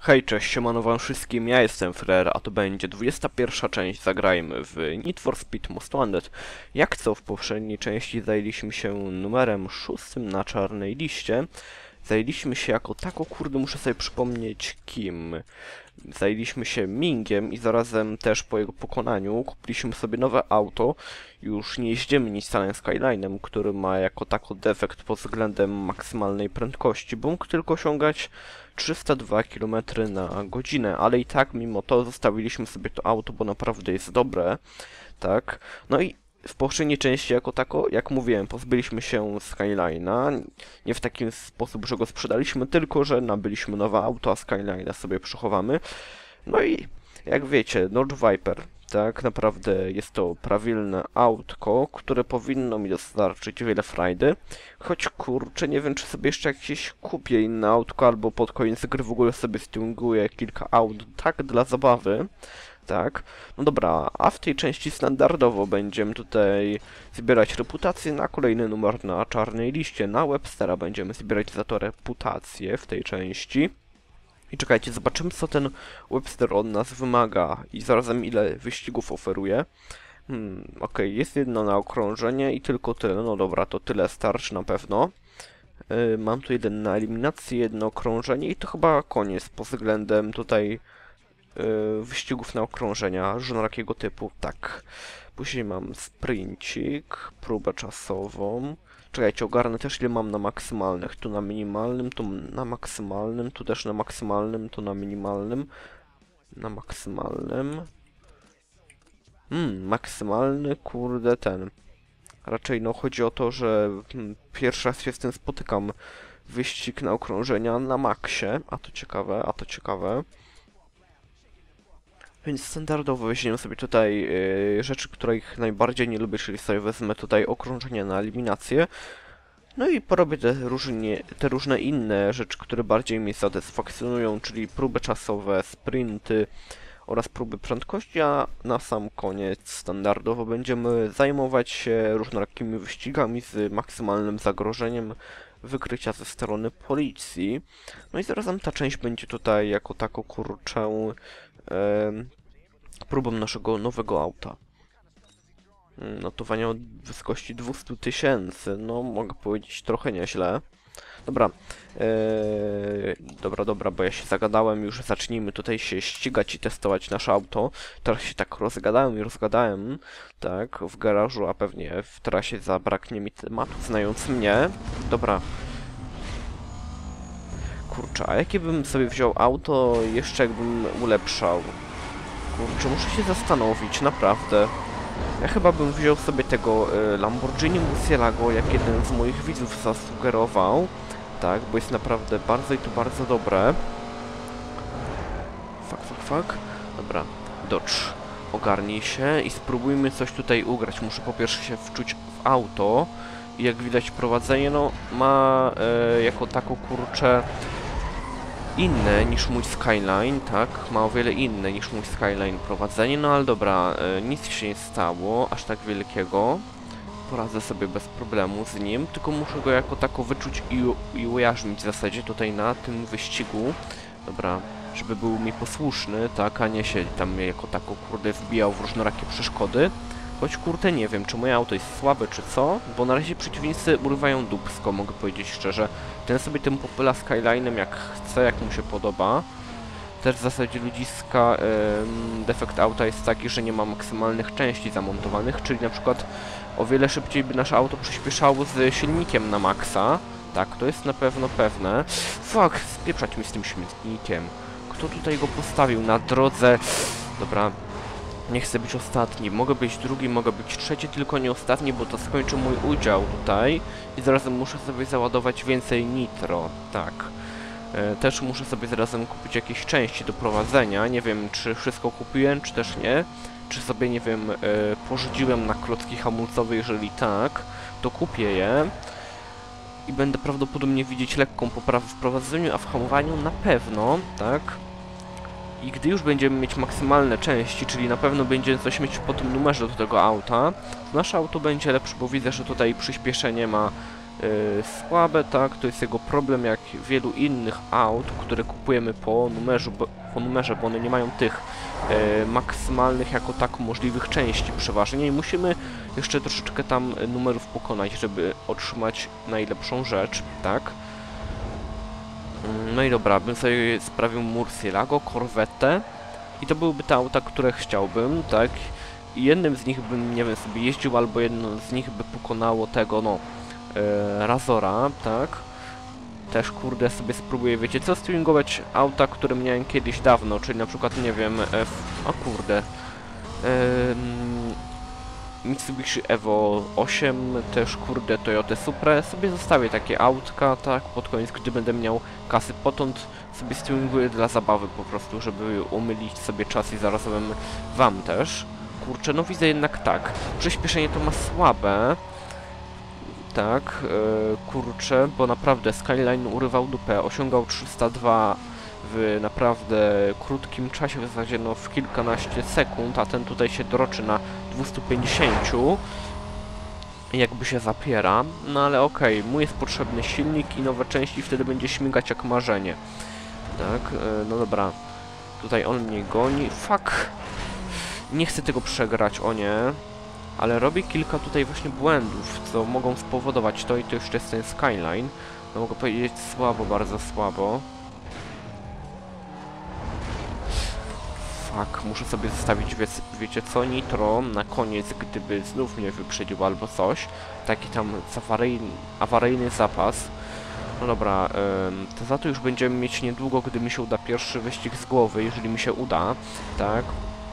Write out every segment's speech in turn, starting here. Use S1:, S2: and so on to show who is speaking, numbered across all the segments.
S1: Hej, cześć, siemano wam wszystkim, ja jestem Frer, a to będzie 21. część Zagrajmy w Need for Speed Most Wanted. Jak co w poprzedniej części zajęliśmy się numerem 6 na czarnej liście. Zajęliśmy się jako tako, kurde, muszę sobie przypomnieć kim. Zajęliśmy się Mingiem i zarazem też po jego pokonaniu kupiliśmy sobie nowe auto. Już nie jeździmy Nissanem Skyline'em, który ma jako tako defekt pod względem maksymalnej prędkości, bo mógł tylko osiągać 302 km na godzinę, ale i tak mimo to zostawiliśmy sobie to auto, bo naprawdę jest dobre, tak? No i w poprzedniej części jako tako, jak mówiłem, pozbyliśmy się Skyline'a, nie w taki sposób, że go sprzedaliśmy, tylko że nabyliśmy nowe auto, a Skyline'a sobie przechowamy. No i jak wiecie, Dodge Viper, tak naprawdę jest to prawilne autko, które powinno mi dostarczyć wiele frajdy. Choć kurczę, nie wiem czy sobie jeszcze jakieś kupię inne autko, albo pod koniec gry w ogóle sobie stunguję kilka aut, tak dla zabawy. Tak, no dobra, a w tej części standardowo będziemy tutaj zbierać reputację na kolejny numer na czarnej liście. Na Webstera będziemy zbierać za to reputację w tej części. I czekajcie, zobaczymy co ten Webster od nas wymaga i zarazem ile wyścigów oferuje. Okej, jest jedno na okrążenie i tylko tyle. No dobra, to tyle starczy na pewno. Mam tu jeden na eliminację, jedno okrążenie i to chyba koniec pod względem tutaj wyścigów na okrążenia różnorakiego typu, tak. Później mam sprincik, próbę czasową. Czekajcie, ogarnę też ile mam na maksymalnych. Tu na minimalnym, tu na maksymalnym, tu też na maksymalnym, tu na minimalnym. Na maksymalnym. Maksymalny, kurde, ten. Raczej no chodzi o to, że pierwszy raz się z tym spotykam. Wyścig na okrążenia na maksie, a to ciekawe, a to ciekawe. Więc standardowo weźmiemy sobie tutaj rzeczy, których najbardziej nie lubię, czyli sobie wezmę tutaj okrążenie na eliminację. No i porobię te różne inne rzeczy, które bardziej mnie satysfakcjonują, czyli próby czasowe, sprinty oraz próby prędkości, a na sam koniec standardowo będziemy zajmować się różnorakimi wyścigami z maksymalnym zagrożeniem wykrycia ze strony policji. No i zarazem ta część będzie tutaj jako tako kurczę próbą naszego nowego auta. Notowanie o wysokości 200 000, no mogę powiedzieć trochę nieźle. Dobra, dobra, bo ja się zagadałem, już zacznijmy tutaj się ścigać i testować nasze auto. Teraz się tak rozgadałem, tak, w garażu, a pewnie w trasie zabraknie mi tematu, znając mnie. Dobra. Kurczę, a jakie bym sobie wziął auto jeszcze jakbym ulepszał? Kurczę, muszę się zastanowić, naprawdę. Ja chyba bym wziął sobie tego Lamborghini Murcielago, jak jeden z moich widzów zasugerował. Tak, bo jest naprawdę bardzo i to bardzo dobre. Fuck. Dobra, Dodge, ogarnij się i spróbujmy coś tutaj ugrać. Muszę po pierwsze się wczuć w auto. I jak widać prowadzenie, no, ma jako taką kurczę inne niż mój Skyline, tak? Ma o wiele inne niż mój Skyline prowadzenie, no ale dobra, nic się nie stało, aż tak wielkiego. Poradzę sobie bez problemu z nim, tylko muszę go jako tako wyczuć i ujarzmić w zasadzie tutaj na tym wyścigu. Dobra, żeby był mi posłuszny, tak, a nie się tam jako tako kurde wbijał w różnorakie przeszkody. Choć kurde nie wiem, czy moje auto jest słabe, czy co, bo na razie przeciwnicy urywają dupsko, mogę powiedzieć szczerze. Ten sobie tym popyla Skyline'em jak chce, jak mu się podoba. Też w zasadzie ludziska defekt auta jest taki, że nie ma maksymalnych części zamontowanych, czyli na przykład o wiele szybciej by nasze auto przyspieszało z silnikiem na maksa. Tak, to jest na pewno pewne. Fuck, spieprzać mi z tym śmietnikiem. Kto tutaj go postawił na drodze? Dobra. Nie chcę być ostatni, mogę być drugi, mogę być trzeci, tylko nie ostatni, bo to skończy mój udział tutaj i zarazem muszę sobie załadować więcej nitro, tak. Też muszę sobie zarazem kupić jakieś części do prowadzenia, nie wiem czy wszystko kupiłem, czy też nie. Czy sobie, nie wiem, pożyczyłem na klocki hamulcowe, jeżeli tak, to kupię je. I będę prawdopodobnie widzieć lekką poprawę w prowadzeniu, a w hamowaniu na pewno, tak. I gdy już będziemy mieć maksymalne części, czyli na pewno będziemy coś mieć po tym numerze do tego auta, to nasze auto będzie lepsze, bo widzę, że tutaj przyspieszenie ma słabe, tak, to jest jego problem jak wielu innych aut, które kupujemy po numerze, bo one nie mają tych maksymalnych jako tak możliwych części przeważnie i musimy jeszcze troszeczkę tam numerów pokonać, żeby otrzymać najlepszą rzecz, tak. No i dobra, bym sobie sprawił Murcielago, Corvette i to byłyby te auta, które chciałbym, tak. I jednym z nich bym, nie wiem, sobie jeździł, albo jedno z nich by pokonało tego, no, Razora, tak. Też, kurde, sobie spróbuję, wiecie co, streamingować auta, które miałem kiedyś dawno, czyli na przykład, nie wiem, o kurde, Mitsubishi Evo 8, też, kurde, Toyota Supra, sobie zostawię takie autka, tak, pod koniec, gdy będę miał kasy, potąd sobie streaminguję dla zabawy po prostu, żeby umylić sobie czas i zarazem wam też. Kurczę, no widzę jednak tak, przyspieszenie to ma słabe, tak, kurczę, bo naprawdę Skyline urywał dupę, osiągał 302 w naprawdę krótkim czasie, w zasadzie no w kilkanaście sekund, a ten tutaj się droczy na 250, jakby się zapiera, no ale okej, mu jest potrzebny silnik i nowe części, wtedy będzie śmigać jak marzenie. Tak, no dobra, tutaj on mnie goni, fuck, nie chcę tego przegrać, o nie. Ale robię kilka tutaj właśnie błędów, co mogą spowodować to i to jeszcze jest ten Skyline. No mogę powiedzieć słabo, bardzo słabo. Fuck, muszę sobie zostawić, wiecie co, nitro na koniec, gdyby znów mnie wyprzedził albo coś. Taki tam awaryjny zapas. No dobra, to za to już będziemy mieć niedługo, gdy mi się uda pierwszy wyścig z głowy, jeżeli mi się uda, tak.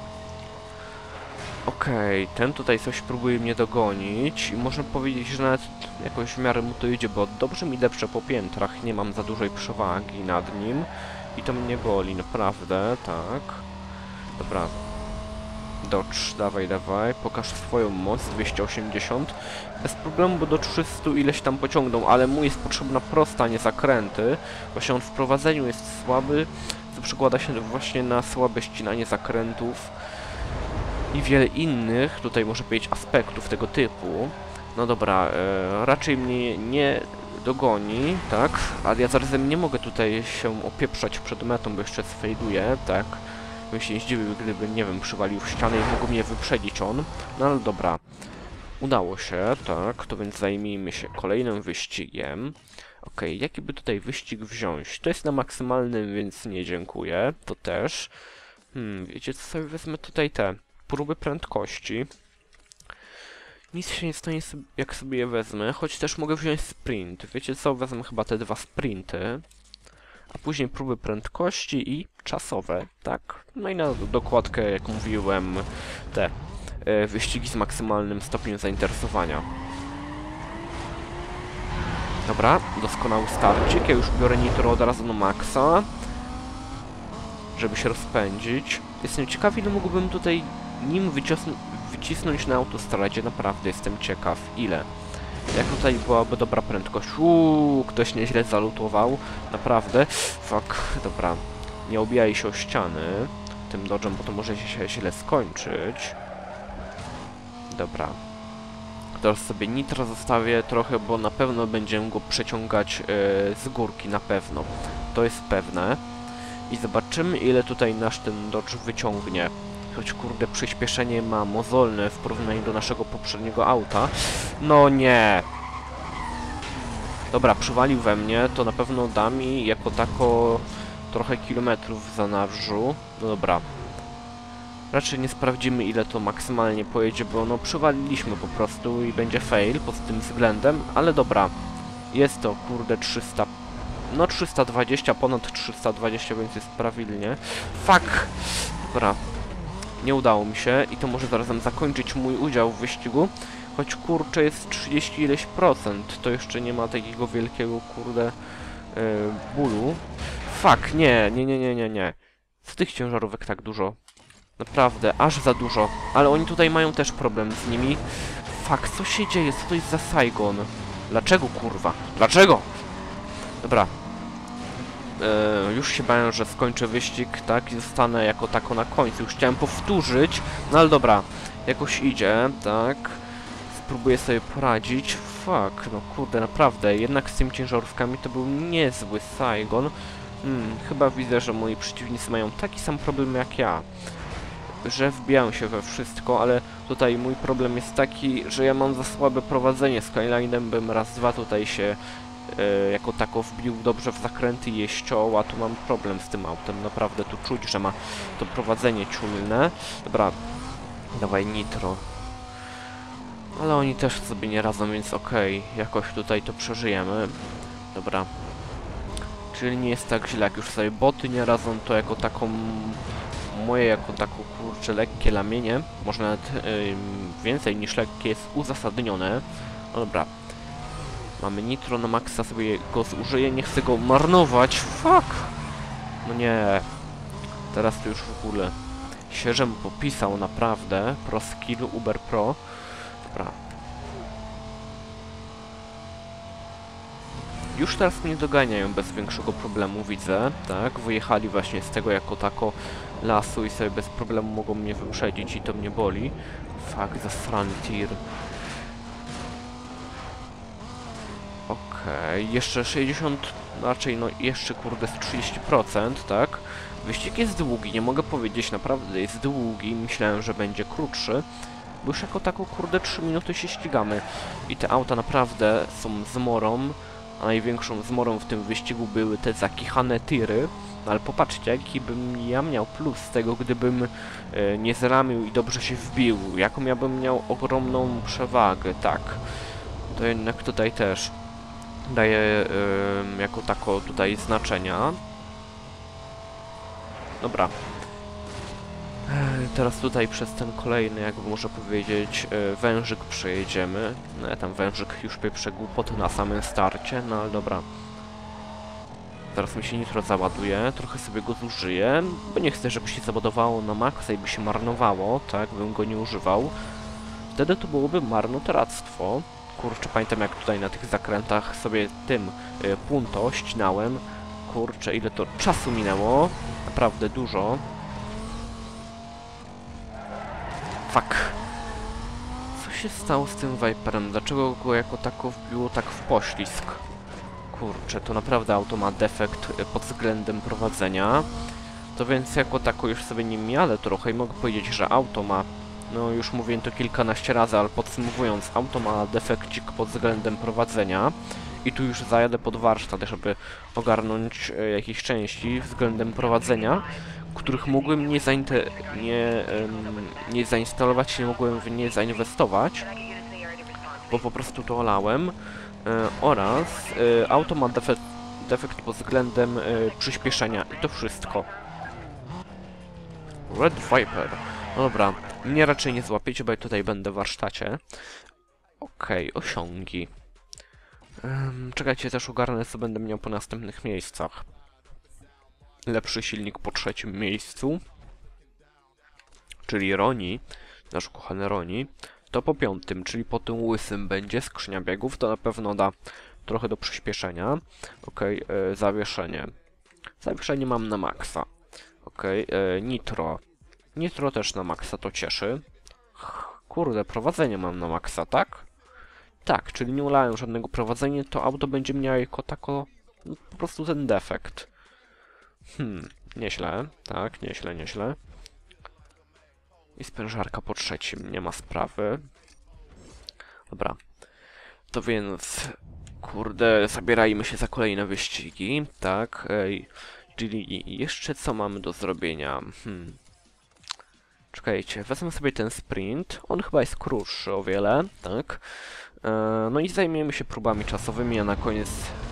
S1: Okej, ten tutaj coś próbuje mnie dogonić i można powiedzieć, że nawet jakoś w miarę mu to idzie, bo dobrze mi depcze po piętrach, nie mam za dużej przewagi nad nim i to mnie boli, naprawdę, tak. Dobra. Dodge, dawaj, dawaj, pokaż swoją moc, 280. Bez problemu, bo do 300 ileś tam pociągną, ale mu jest potrzebna prosta, a nie zakręty. Właśnie on w prowadzeniu jest słaby, co przekłada się właśnie na słabe ścinanie zakrętów i wiele innych, tutaj może powiedzieć, aspektów tego typu. No dobra, raczej mnie nie dogoni, tak? Ale ja zarazem nie mogę tutaj się opieprzać przed metą, bo jeszcze sfejduję, tak? Bym się nie zdziwił, gdyby, nie wiem, przywalił w ścianę i mógł mnie wyprzedzić on. No ale dobra. Udało się, tak? To więc zajmijmy się kolejnym wyścigiem. Okej, jaki by tutaj wyścig wziąć? To jest na maksymalnym, więc nie dziękuję. To też. Wiecie co, sobie wezmę tutaj te próby prędkości. Nic się nie stanie, jak sobie je wezmę, choć też mogę wziąć sprint. Wiecie co, wezmę chyba te dwa sprinty. A później próby prędkości i czasowe, tak? No i na dokładkę, jak mówiłem, te wyścigi z maksymalnym stopniem zainteresowania. Dobra, doskonały starcik. Ja już biorę nitro od razu na maksa, żeby się rozpędzić. Jestem ciekaw, ile mógłbym tutaj nim wycisnąć na autostradzie. Naprawdę jestem ciekaw, ile. Jak tutaj byłaby dobra prędkość. Ktoś nieźle zalutował. Naprawdę. Fuck, dobra. Nie obijaj się o ściany tym dodżem, bo to może się źle skończyć. Dobra. Teraz sobie nitro zostawię trochę, bo na pewno będziemy go przeciągać z górki, na pewno. To jest pewne. I zobaczymy, ile tutaj nasz ten dodge wyciągnie. Choć kurde, przyspieszenie ma mozolne w porównaniu do naszego poprzedniego auta. No nie! Dobra, przywalił we mnie, to na pewno da mi jako tako trochę kilometrów w zanadrzu. No dobra. Raczej nie sprawdzimy, ile to maksymalnie pojedzie, bo no przywaliliśmy po prostu i będzie fail pod tym względem, ale dobra. Jest to kurde 300... No 320, ponad 320, więc jest prawidłnie. Fuck! Dobra. Nie udało mi się i to może zarazem zakończyć mój udział w wyścigu. Choć kurczę jest 30 ileś procent, to jeszcze nie ma takiego wielkiego kurde bólu. Fuck, nie. Z tych ciężarówek tak dużo. Naprawdę, aż za dużo. Ale oni tutaj mają też problem z nimi. Fuck, co się dzieje? Co to jest za Saigon? Dlaczego kurwa? Dlaczego? Dobra. Już się bałem, że skończę wyścig, tak, i zostanę jako tako na końcu. Już chciałem powtórzyć, no ale dobra, jakoś idzie, tak. próbuję sobie poradzić. Fuck, no kurde, naprawdę, jednak z tymi ciężarówkami to był niezły Saigon. Chyba widzę, że moi przeciwnicy mają taki sam problem jak ja. Że wbijają się we wszystko, ale tutaj mój problem jest taki, że ja mam za słabe prowadzenie. Skyline'em bym raz, dwa tutaj się jako tako wbił dobrze w zakręty i je ściął, a tu mam problem z tym autem. Naprawdę tu czuć, że ma to prowadzenie ciulne. Dobra, dawaj nitro. Ale oni też sobie nie radzą, więc okej, jakoś tutaj to przeżyjemy. Dobra. Czyli nie jest tak źle, jak już sobie boty nie radzą, to jako taką... Moje jako taką, kurczę, lekkie lamienie, może nawet więcej niż lekkie, jest uzasadnione. No dobra. Mamy nitro na maksa, sobie go zużyję, nie chcę go marnować. Fuck! No nie. Teraz to już w ogóle się, żem popisał naprawdę. Pro skill, Uber Pro. Dobra. Już teraz mnie doganiają bez większego problemu, widzę, tak? Wyjechali właśnie z tego jako tako lasu i sobie bez problemu mogą mnie wyprzedzić i to mnie boli. Fuck, zasrany tir. Okej, jeszcze 60, raczej no jeszcze kurde z 30%, tak? Wyścig jest długi, nie mogę powiedzieć, naprawdę jest długi, myślałem, że będzie krótszy. Bo już jako taką kurde 3 minuty się ścigamy i te auta naprawdę są zmorą. A największą zmorą w tym wyścigu były te zakichane tiry. No ale popatrzcie, jaki bym ja miał plus z tego, gdybym nie zramił i dobrze się wbił. Jaką ja bym miał ogromną przewagę, tak. To jednak tutaj też daje jako tako tutaj znaczenia. Dobra. Teraz tutaj przez ten kolejny, jakby można powiedzieć, wężyk przejedziemy. No ja tam wężyk już pieprze głupoty na samym starcie, no ale dobra. Teraz mi się nitro załaduje, trochę sobie go zużyję, bo nie chcę, żeby się załadowało na maksa i by się marnowało, tak, bym go nie używał. Wtedy to byłoby marnotrawstwo. Kurczę, pamiętam jak tutaj na tych zakrętach sobie tym punto ścinałem. Kurczę, ile to czasu minęło, naprawdę dużo. Fuck. Co się stało z tym Viperem? Dlaczego go jako tako wbiło tak w poślizg? Kurczę, to naprawdę auto ma defekt pod względem prowadzenia. To więc jako tako już sobie nim jadę trochę i mogę powiedzieć, że auto ma... No już mówiłem to kilkanaście razy, ale podsumowując, auto ma defekcik pod względem prowadzenia. I tu już zajadę pod warsztat, żeby ogarnąć jakieś części względem prowadzenia, których mogłem nie zainstalować, nie mogłem w nie zainwestować, bo po prostu to olałem. Oraz auto ma defekt pod względem przyspieszenia i to wszystko. Red Viper. No dobra, mnie raczej nie złapiecie, bo ja tutaj będę w warsztacie. Okej, osiągi. Czekajcie, też ogarnę, co będę miał po następnych miejscach. Lepszy silnik po 3. miejscu, czyli Roni, nasz kochany Roni. To po 5., czyli po tym łysym będzie skrzynia biegów, to na pewno da trochę do przyspieszenia. Okej, zawieszenie. Zawieszenie mam na maksa. Okej, nitro. Nitro też na maksa, to cieszy. Kurde, prowadzenie mam na maksa, tak? Tak, czyli nie ulałem żadnego prowadzenia, to auto będzie miało jako tako no, po prostu ten defekt. Nieźle, tak, nieźle, nieźle. I sprężarka po 3., nie ma sprawy. Dobra. To więc, kurde, zabierajmy się za kolejne wyścigi, tak. Czyli jeszcze co mamy do zrobienia? Czekajcie, wezmę sobie ten sprint. On chyba jest krótszy o wiele, tak. No i zajmiemy się próbami czasowymi, a na koniec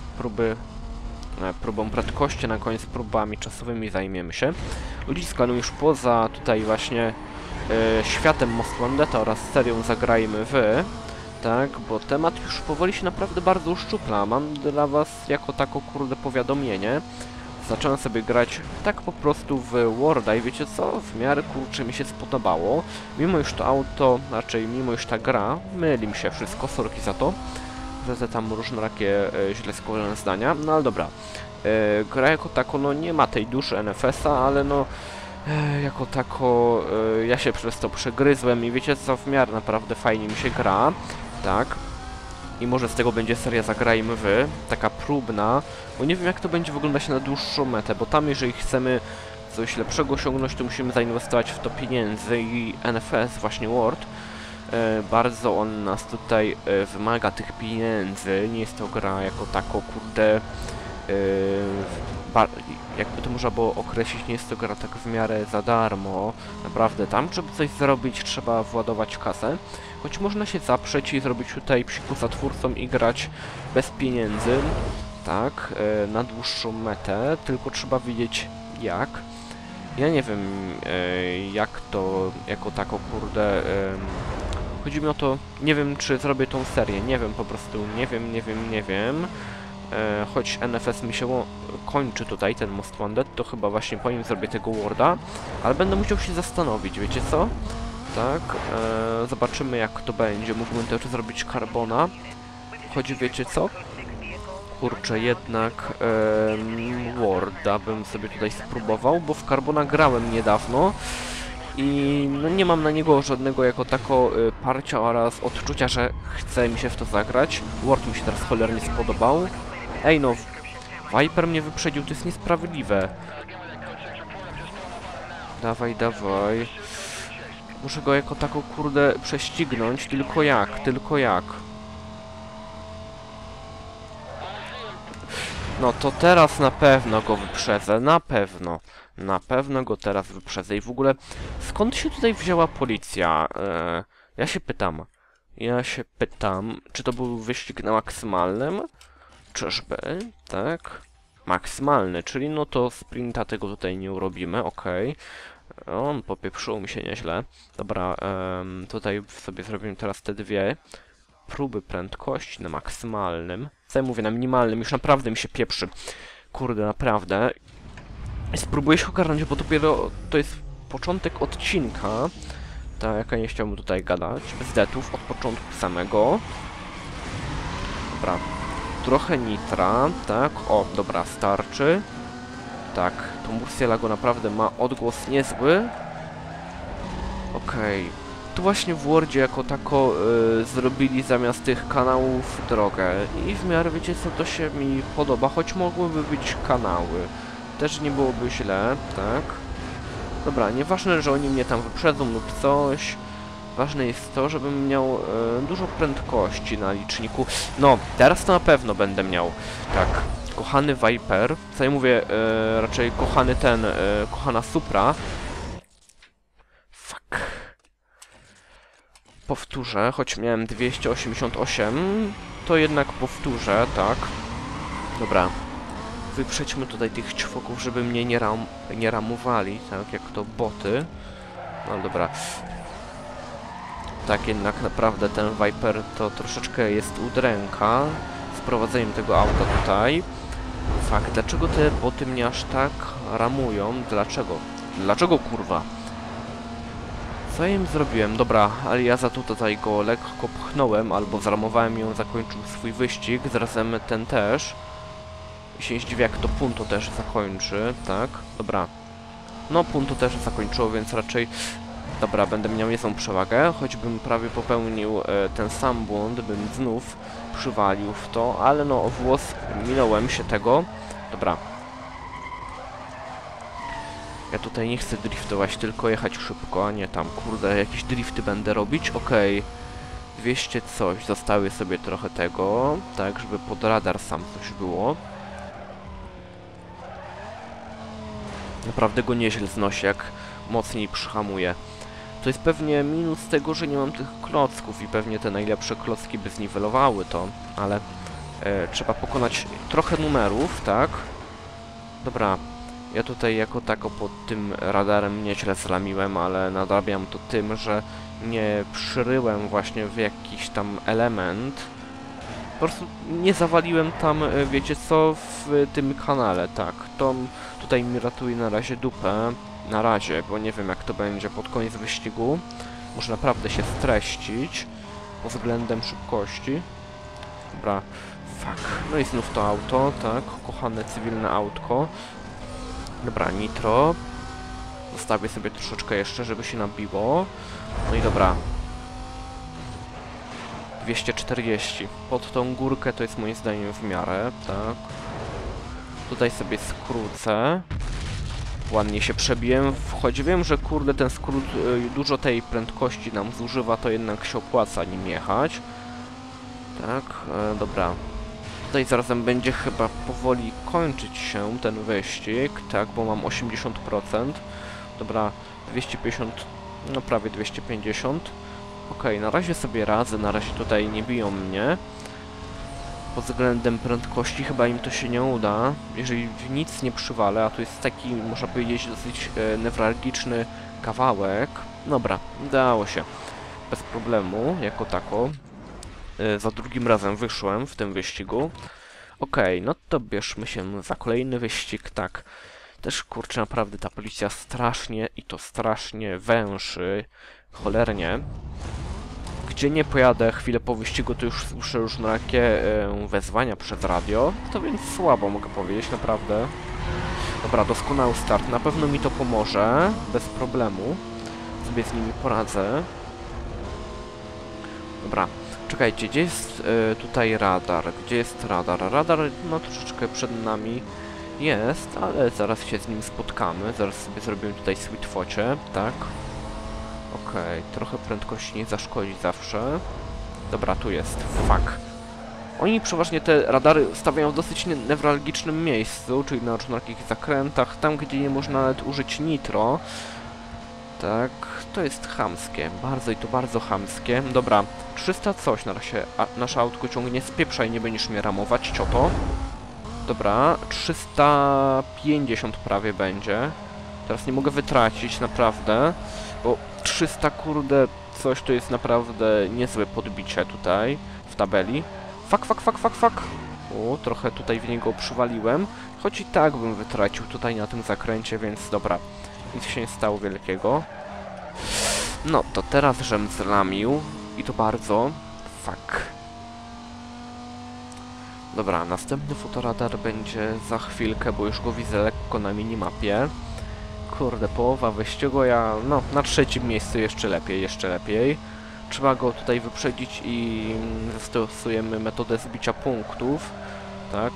S1: próbą prędkości, na koniec próbami czasowymi zajmiemy się. Ludziska, no już poza tutaj właśnie światem Most Wanteda oraz serią Zagrajmy w, tak, bo temat już powoli się naprawdę bardzo uszczupla. Mam dla was jako tako kurde powiadomienie. Zacząłem sobie grać tak po prostu w Worda i wiecie co? W miarę kurczę mi się spodobało. Mimo już to auto, raczej mimo już ta gra, myli mi się wszystko, sorki za to. Za tam różnorakie źle składane zdania, no ale dobra. Gra jako tako, no nie ma tej duszy NFS-a, ale no jako tako ja się przez to przegryzłem i wiecie co? W miarę naprawdę fajnie mi się gra. Tak. I może z tego będzie seria Zagrajmy w, taka próbna, bo nie wiem jak to będzie wyglądać na dłuższą metę, bo tam jeżeli chcemy coś lepszego osiągnąć, to musimy zainwestować w to pieniędzy i NFS, właśnie Word, bardzo on nas tutaj wymaga tych pieniędzy, nie jest to gra jako tako, kurde, jakby to można było określić, nie jest to gra tak w miarę za darmo, naprawdę tam, żeby coś zrobić, trzeba władować kasę, choć można się zaprzeć i zrobić tutaj psikusa twórcom i grać bez pieniędzy, tak, na dłuższą metę, tylko trzeba wiedzieć jak. Ja nie wiem, jak to jako tako, kurde, chodzi mi o to, nie wiem czy zrobię tą serię, nie wiem po prostu, nie wiem. Choć NFS mi się kończy tutaj, ten Most Wanted, to chyba właśnie po nim zrobię tego Worda, ale będę musiał się zastanowić, wiecie co? Tak, zobaczymy jak to będzie, mógłbym też zrobić Carbona, choć wiecie co? Kurczę, jednak Worda bym sobie tutaj spróbował, bo w Carbona grałem niedawno i no, nie mam na niego żadnego jako tako parcia oraz odczucia, że chce mi się w to zagrać. Word mi się teraz cholernie spodobał. Ej no, Viper mnie wyprzedził, to jest niesprawiedliwe. Dawaj, dawaj. Muszę go jako tako, kurde, prześcignąć, tylko jak, No to teraz na pewno go wyprzedzę, na pewno go teraz wyprzedzę. I w ogóle, skąd się tutaj wzięła policja? Ja się pytam, czy to był wyścig na maksymalnym? Czyżby, tak? Maksymalny, czyli no to sprinta tego tutaj nie urobimy, okej. On popieprzył mi się nieźle. Dobra, tutaj sobie zrobimy teraz te dwie próby prędkości na maksymalnym. Co ja mówię, na minimalnym, już naprawdę mi się pieprzy. Kurde, naprawdę. Spróbuję się ogarnąć, bo dopiero to jest początek odcinka. Tak, jak ja nie chciałbym tutaj gadać. Bez detów od początku samego. Dobra. Trochę nitra, tak. O, dobra, starczy. Tak, to Murcielago naprawdę ma odgłos niezły. Okej. Tu właśnie w Wordzie jako tako zrobili zamiast tych kanałów drogę. I w miarę, wiecie co, to się mi podoba, choć mogłyby być kanały. Też nie byłoby źle, tak. Dobra, nieważne, że oni mnie tam wyprzedzą lub coś. Ważne jest to, żebym miał dużo prędkości na liczniku. No, teraz to na pewno będę miał. Tak, kochany Viper. Co ja mówię, raczej kochany ten, kochana Supra. Fuck. Powtórzę, choć miałem 288, to jednak powtórzę, tak. Dobra. Wyprzedźmy tutaj tych ćwoków, żeby mnie nie ramowali, tak, jak to boty. No dobra. Tak, jednak naprawdę ten Viper to troszeczkę jest udręka z prowadzeniem tego auta tutaj. Fakt, dlaczego te boty mnie aż tak ramują? Dlaczego? Dlaczego, kurwa? Co ja im zrobiłem? Dobra, ale ja za to tutaj go lekko pchnąłem, albo zramowałem i on zakończył swój wyścig, zarazem ten też. I się nie zdziwię, jak to Punto też zakończy, tak? Dobra. No, Punto też zakończyło, więc raczej... Dobra, będę miał niezłą przewagę, choćbym prawie popełnił ten sam błąd, bym znów przywalił w to, ale no, włos minąłem się tego. Dobra. Ja tutaj nie chcę driftować, tylko jechać szybko, a nie tam, kurde, jakieś drifty będę robić. Okej. 200 coś, zostały sobie trochę tego, tak, żeby pod radar sam coś było. Naprawdę go nieźle znosi, jak mocniej przyhamuje. To jest pewnie minus tego, że nie mam tych klocków i pewnie te najlepsze klocki by zniwelowały to, ale trzeba pokonać trochę numerów, tak? Dobra, ja tutaj jako tako pod tym radarem nieźle zlamiłem, ale nadrabiam to tym, że nie przyryłem właśnie w jakiś tam element. Po prostu nie zawaliłem tam, wiecie co, w tym kanale, tak. To tutaj mi ratuje na razie dupę. Na razie, bo nie wiem jak to będzie pod koniec wyścigu. Muszę naprawdę się streścić pod względem szybkości. Dobra, fuck. No i znów to auto, tak, kochane cywilne autko. Dobra, nitro. Zostawię sobie troszeczkę jeszcze, żeby się nabiło. No i dobra. 240. Pod tą górkę to jest moim zdaniem w miarę, tak. Tutaj sobie skrócę. Ładnie się przebiłem. Choć wiem, że kurde ten skrót dużo tej prędkości nam zużywa, to jednak się opłaca nim jechać. Tak, dobra. Tutaj zarazem będzie chyba powoli kończyć się ten wyścig, tak, bo mam 80%. Dobra, 250, no prawie 250. Okej, na razie sobie radzę, na razie tutaj nie biją mnie. Pod względem prędkości chyba im to się nie uda, jeżeli w nic nie przywalę, a to jest taki, można powiedzieć, dosyć newralgiczny kawałek. Dobra, udało się. Bez problemu, jako tako. Za drugim razem wyszłem w tym wyścigu. Okej, no to bierzmy się za kolejny wyścig, tak. Też, kurczę, naprawdę ta policja strasznie i to strasznie węszy. Cholernie. Gdzie nie pojadę chwilę po wyścigu, to już słyszę różnorakie wezwania przez radio. To więc słabo, mogę powiedzieć, naprawdę. Dobra, doskonały start. Na pewno mi to pomoże. Bez problemu. Sobie z nimi poradzę. Dobra. Czekajcie, gdzie jest tutaj radar? Gdzie jest radar? Radar, no troszeczkę przed nami jest, ale zaraz się z nim spotkamy. Zaraz sobie zrobimy tutaj sweetfocie, tak. Okej, trochę prędkości nie zaszkodzi zawsze. Dobra, tu jest. Fuck. Oni przeważnie te radary stawiają w dosyć newralgicznym miejscu, czyli na różnych zakrętach, tam gdzie nie można nawet użyć nitro. Tak, to jest chamskie. Bardzo i to bardzo chamskie. Dobra, 300 coś na razie nasze autko ciągnie, spieprzaj, nie będziesz mnie ramować, cioto. Dobra, 350 prawie będzie. Teraz nie mogę wytracić, naprawdę. Bo 300, kurde, coś to jest naprawdę niezłe podbicie tutaj w tabeli. Fuck. O, trochę tutaj w niego przywaliłem. Choć i tak bym wytracił tutaj na tym zakręcie, więc dobra. Nic się nie stało wielkiego. No, to teraz żem zlamił. I to bardzo. Fuck. Dobra, następny fotoradar będzie za chwilkę, bo już go widzę lekko na minimapie. Kurde, połowa wyścigu, ja no na trzecim miejscu jeszcze lepiej. Trzeba go tutaj wyprzedzić i zastosujemy metodę zbicia punktów, tak.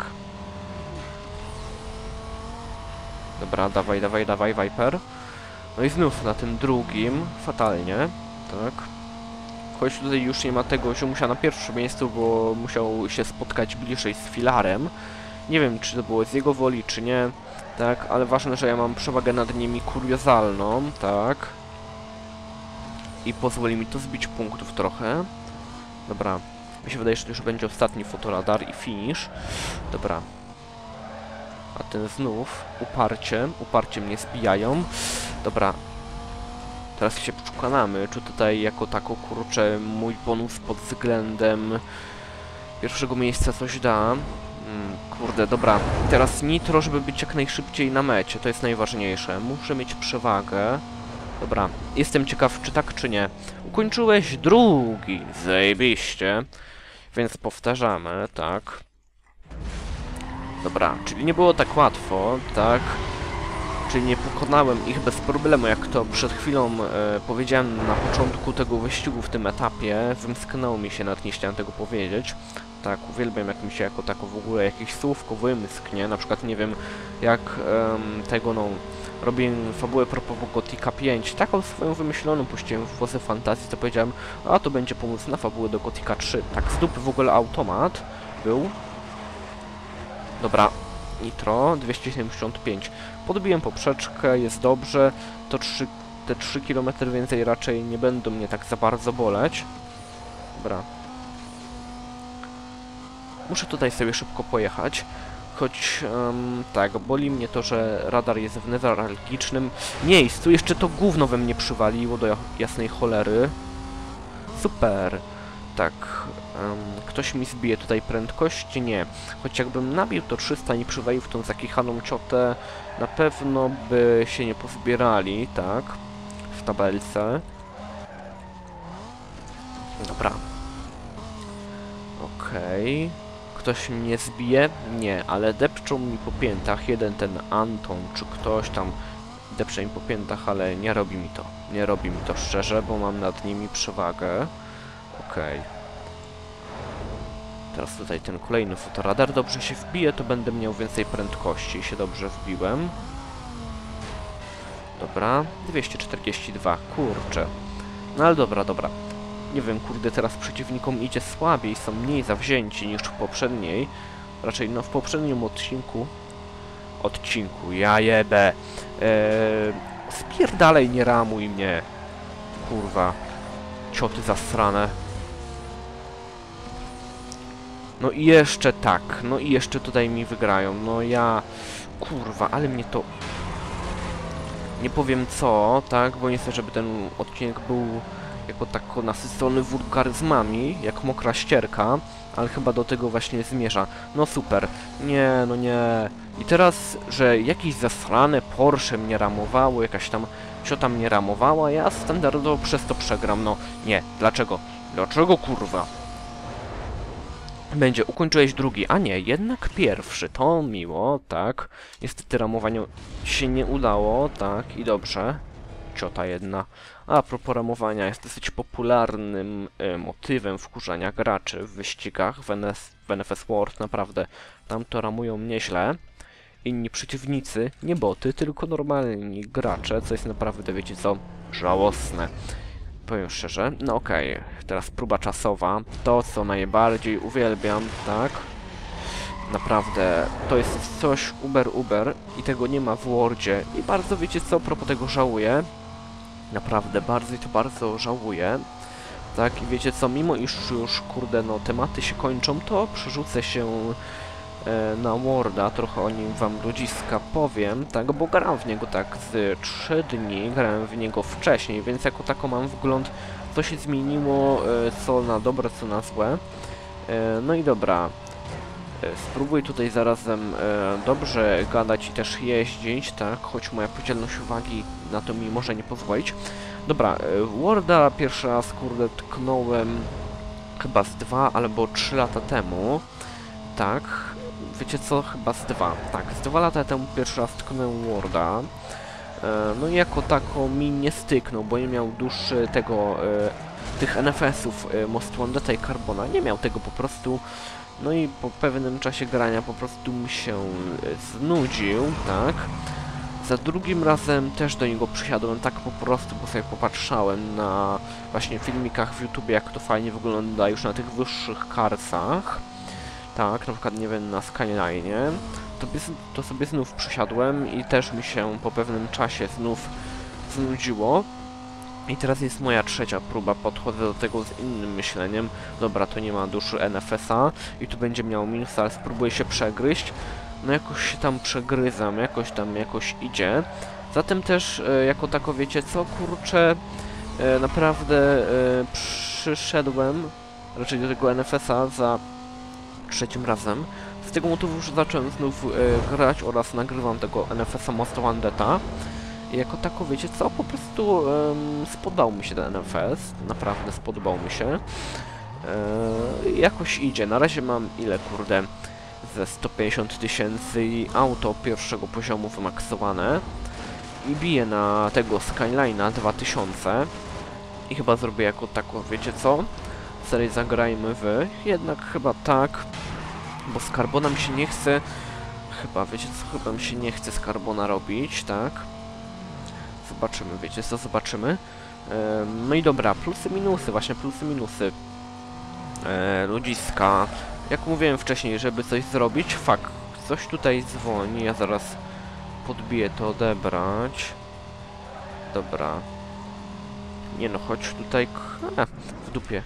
S1: Dobra, dawaj, Viper. No i znów na tym drugim, fatalnie, tak. Choć tutaj już nie ma tego ziomusia na pierwszym miejscu, bo musiał się spotkać bliżej z filarem. Nie wiem, czy to było z jego woli, czy nie. Tak, ale ważne, że ja mam przewagę nad nimi kuriozalną, tak. I pozwoli mi to zbić punktów trochę. Dobra, mi się wydaje, że to już będzie ostatni fotoradar i finish. Dobra. A ten znów, uparcie mnie zbijają. Dobra. Teraz się przekonamy, czy tutaj jako tako, kurczę, mój bonus pod względem pierwszego miejsca coś da. Kurde, dobra. Teraz nitro, żeby być jak najszybciej na mecie. To jest najważniejsze. Muszę mieć przewagę. Dobra. Jestem ciekaw, czy tak, czy nie. Ukończyłeś drugi. Zajebiście. Więc powtarzamy, tak. Dobra, czyli nie było tak łatwo, tak. Czyli nie pokonałem ich bez problemu, jak to przed chwilą powiedziałem na początku tego wyścigu w tym etapie. Wymsknęło mi się, nawet nie chciałem tego powiedzieć. Tak, uwielbiam, jak mi się jako tako w ogóle jakieś słówko wymsknie. Na przykład, nie wiem, jak tego, no, robię fabułę propos Gothica 5. Taką swoją wymyśloną puściłem w Wozy Fantazji, to powiedziałem, a to będzie pomóc na fabułę do Gothica 3. Tak, z dupy w ogóle automat był. Dobra, nitro, 275. Podbiłem poprzeczkę, jest dobrze. To te 3 km więcej raczej nie będą mnie tak za bardzo boleć. Dobra. Muszę tutaj sobie szybko pojechać. Choć, tak, boli mnie to, że radar jest w newralgicznym miejscu. Jeszcze to gówno we mnie przywaliło do jasnej cholery. Super. Tak, ktoś mi zbije tutaj prędkość? Nie. Choć jakbym nabił to 300 i przywalił w tą zakichaną ciotę, na pewno by się nie pozbierali, tak, w tabelce. Dobra. Okej. Ktoś mnie zbije? Nie, ale depczą mi po piętach. Jeden ten Anton, czy ktoś tam depcze mi po piętach, ale nie robi mi to. Nie robi mi to szczerze, bo mam nad nimi przewagę. Okej. Teraz tutaj ten kolejny fotoradar. Dobrze się wbije, to będę miał więcej prędkości. Się dobrze wbiłem. Dobra, 242, kurczę. No ale dobra, dobra. Nie wiem, kurde, teraz przeciwnikom idzie słabiej, są mniej zawzięci niż w poprzedniej. Raczej, no w poprzednim odcinku, ja jebę. Spierdalej, nie ramuj mnie. Kurwa. Cioty zasrane. No i jeszcze tak, no i jeszcze tutaj mi wygrają. No ja... Kurwa, ale mnie to... Nie powiem co, tak, bo nie chcę, żeby ten odcinek był jako tako nasycony wulgaryzmami, jak mokra ścierka, ale chyba do tego właśnie zmierza. No super. Nie, no nie. I teraz, że jakieś zasrane Porsche mnie ramowało, jakaś tam ciota mnie ramowała, ja standardowo przez to przegram. No nie. Dlaczego? Dlaczego, kurwa? Będzie, ukończyłeś drugi, a nie, jednak pierwszy, to miło, tak. Niestety ramowanie się nie udało, tak, i dobrze. Ciota jedna. A propos ramowania, jest dosyć popularnym motywem wkurzania graczy w wyścigach w NFS World, naprawdę. Tam to ramują nieźle. Inni przeciwnicy, nie boty, tylko normalni gracze, co jest naprawdę, wiecie co, żałosne. Powiem szczerze, no okej, teraz próba czasowa, to co najbardziej uwielbiam, tak? Naprawdę, to jest coś uber i tego nie ma w Wordzie i bardzo, wiecie co, propos tego żałuję. Naprawdę, bardzo żałuję. Tak, i wiecie co, mimo iż już, kurde, no tematy się kończą, to przerzucę się na Worda, trochę o nim wam ludziska powiem, tak, bo grałem w niego tak z 3 dni, grałem w niego wcześniej, więc jako tako mam wgląd, co się zmieniło, co na dobre, co na złe. No i dobra, spróbuj tutaj zarazem dobrze gadać i też jeździć, tak, choć moja podzielność uwagi na to mi może nie pozwolić. Dobra, Worda pierwszy raz, kurde, tknąłem chyba z 2 albo 3 lata temu, tak. Wiecie co? Chyba z 2. Tak, z 2 lata temu pierwszy raz tknąłem Worda. No i jako tako mi nie styknął, bo nie miał duszy tego, tych NFS-ów Most Wanteda i Carbona. Nie miał tego po prostu. No i po pewnym czasie grania po prostu mi się znudził, tak. Za drugim razem też do niego przysiadłem tak po prostu, bo sobie popatrzałem na właśnie filmikach w YouTube, jak to fajnie wygląda już na tych wyższych karsach. Tak, na przykład, nie wiem, na Skyline'ie, to sobie znów przysiadłem i też mi się po pewnym czasie znów znudziło. I teraz jest moja trzecia próba, podchodzę do tego z innym myśleniem. Dobra, to nie ma duszy NFS-a i tu będzie miał minus, ale spróbuję się przegryźć. No jakoś się tam przegryzam, jakoś idzie. Zatem też, jako tako, wiecie co, kurczę, naprawdę przyszedłem raczej do tego NFS-a za trzecim razem. Z tego motywu już zacząłem znów grać oraz nagrywam tego NFS-a Most Wanteda. I jako tako, wiecie co, po prostu spodobał mi się ten NFS, naprawdę spodobał mi się. Jakoś idzie, na razie mam ile, kurde, ze 150 000 i auto pierwszego poziomu wymaksowane. I biję na tego Skyline'a 2000. I chyba zrobię jako tako, wiecie co? Serii zagrajmy w, jednak chyba tak. Bo z Carbona mi się nie chce... Chyba, wiecie co? Chyba mi się nie chce z Carbona robić, tak? Zobaczymy, wiecie co? Zobaczymy. No i dobra, plusy, minusy, właśnie plusy, minusy. Ludziska. Jak mówiłem wcześniej, żeby coś zrobić, fakt, coś tutaj dzwoni, ja zaraz podbiję to odebrać. Dobra. Nie no, chodź tutaj... w dupie.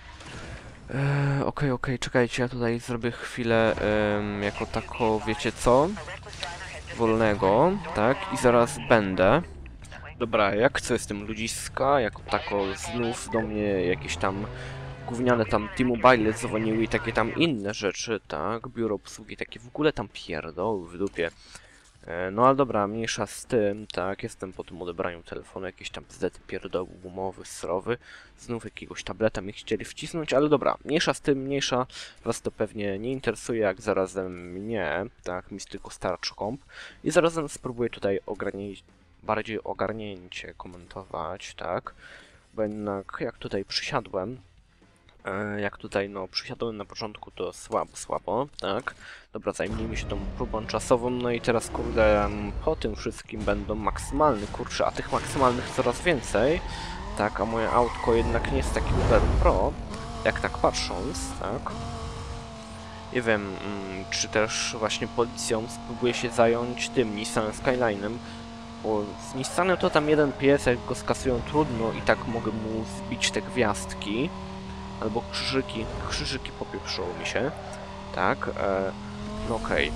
S1: Okej, czekajcie, ja tutaj zrobię chwilę jako tako, wiecie co? Wolnego, tak? I zaraz będę. Dobra, jak co jestem ludziska, jako tako znów do mnie jakieś tam gówniane tam T-Mobile dzwoniły i takie tam inne rzeczy, tak? Biuro obsługi, takie w ogóle tam pierdoły w dupie. No ale dobra, mniejsza z tym, tak, jestem po tym odebraniu telefonu, jakieś tam bzdety, pierdoły, umowy, srowy, znów jakiegoś tableta mi chcieli wcisnąć, ale dobra, mniejsza z tym, mniejsza, was to pewnie nie interesuje, jak zarazem mnie, tak, mi jest tylko starczy komp i zarazem spróbuję tutaj bardziej ogarnięcie komentować, tak, bo jednak jak tutaj przysiadłem, Jak tutaj, no, przysiadłem na początku, to słabo, tak. Dobra, zajmijmy się tą próbą czasową, no i teraz, kurde, po tym wszystkim będą maksymalne, kurczę, a tych maksymalnych coraz więcej. Tak, a moje autko jednak nie jest taki uber pro, jak tak patrząc, tak. Nie wiem, czy też właśnie policją spróbuję się zająć tym Nissanem Skyline'em, bo z Nissanem to tam jeden pies, jak go skasują trudno i tak mogę mu zbić te gwiazdki. Albo krzyżyki popieprzyło mi się. Tak, no okej.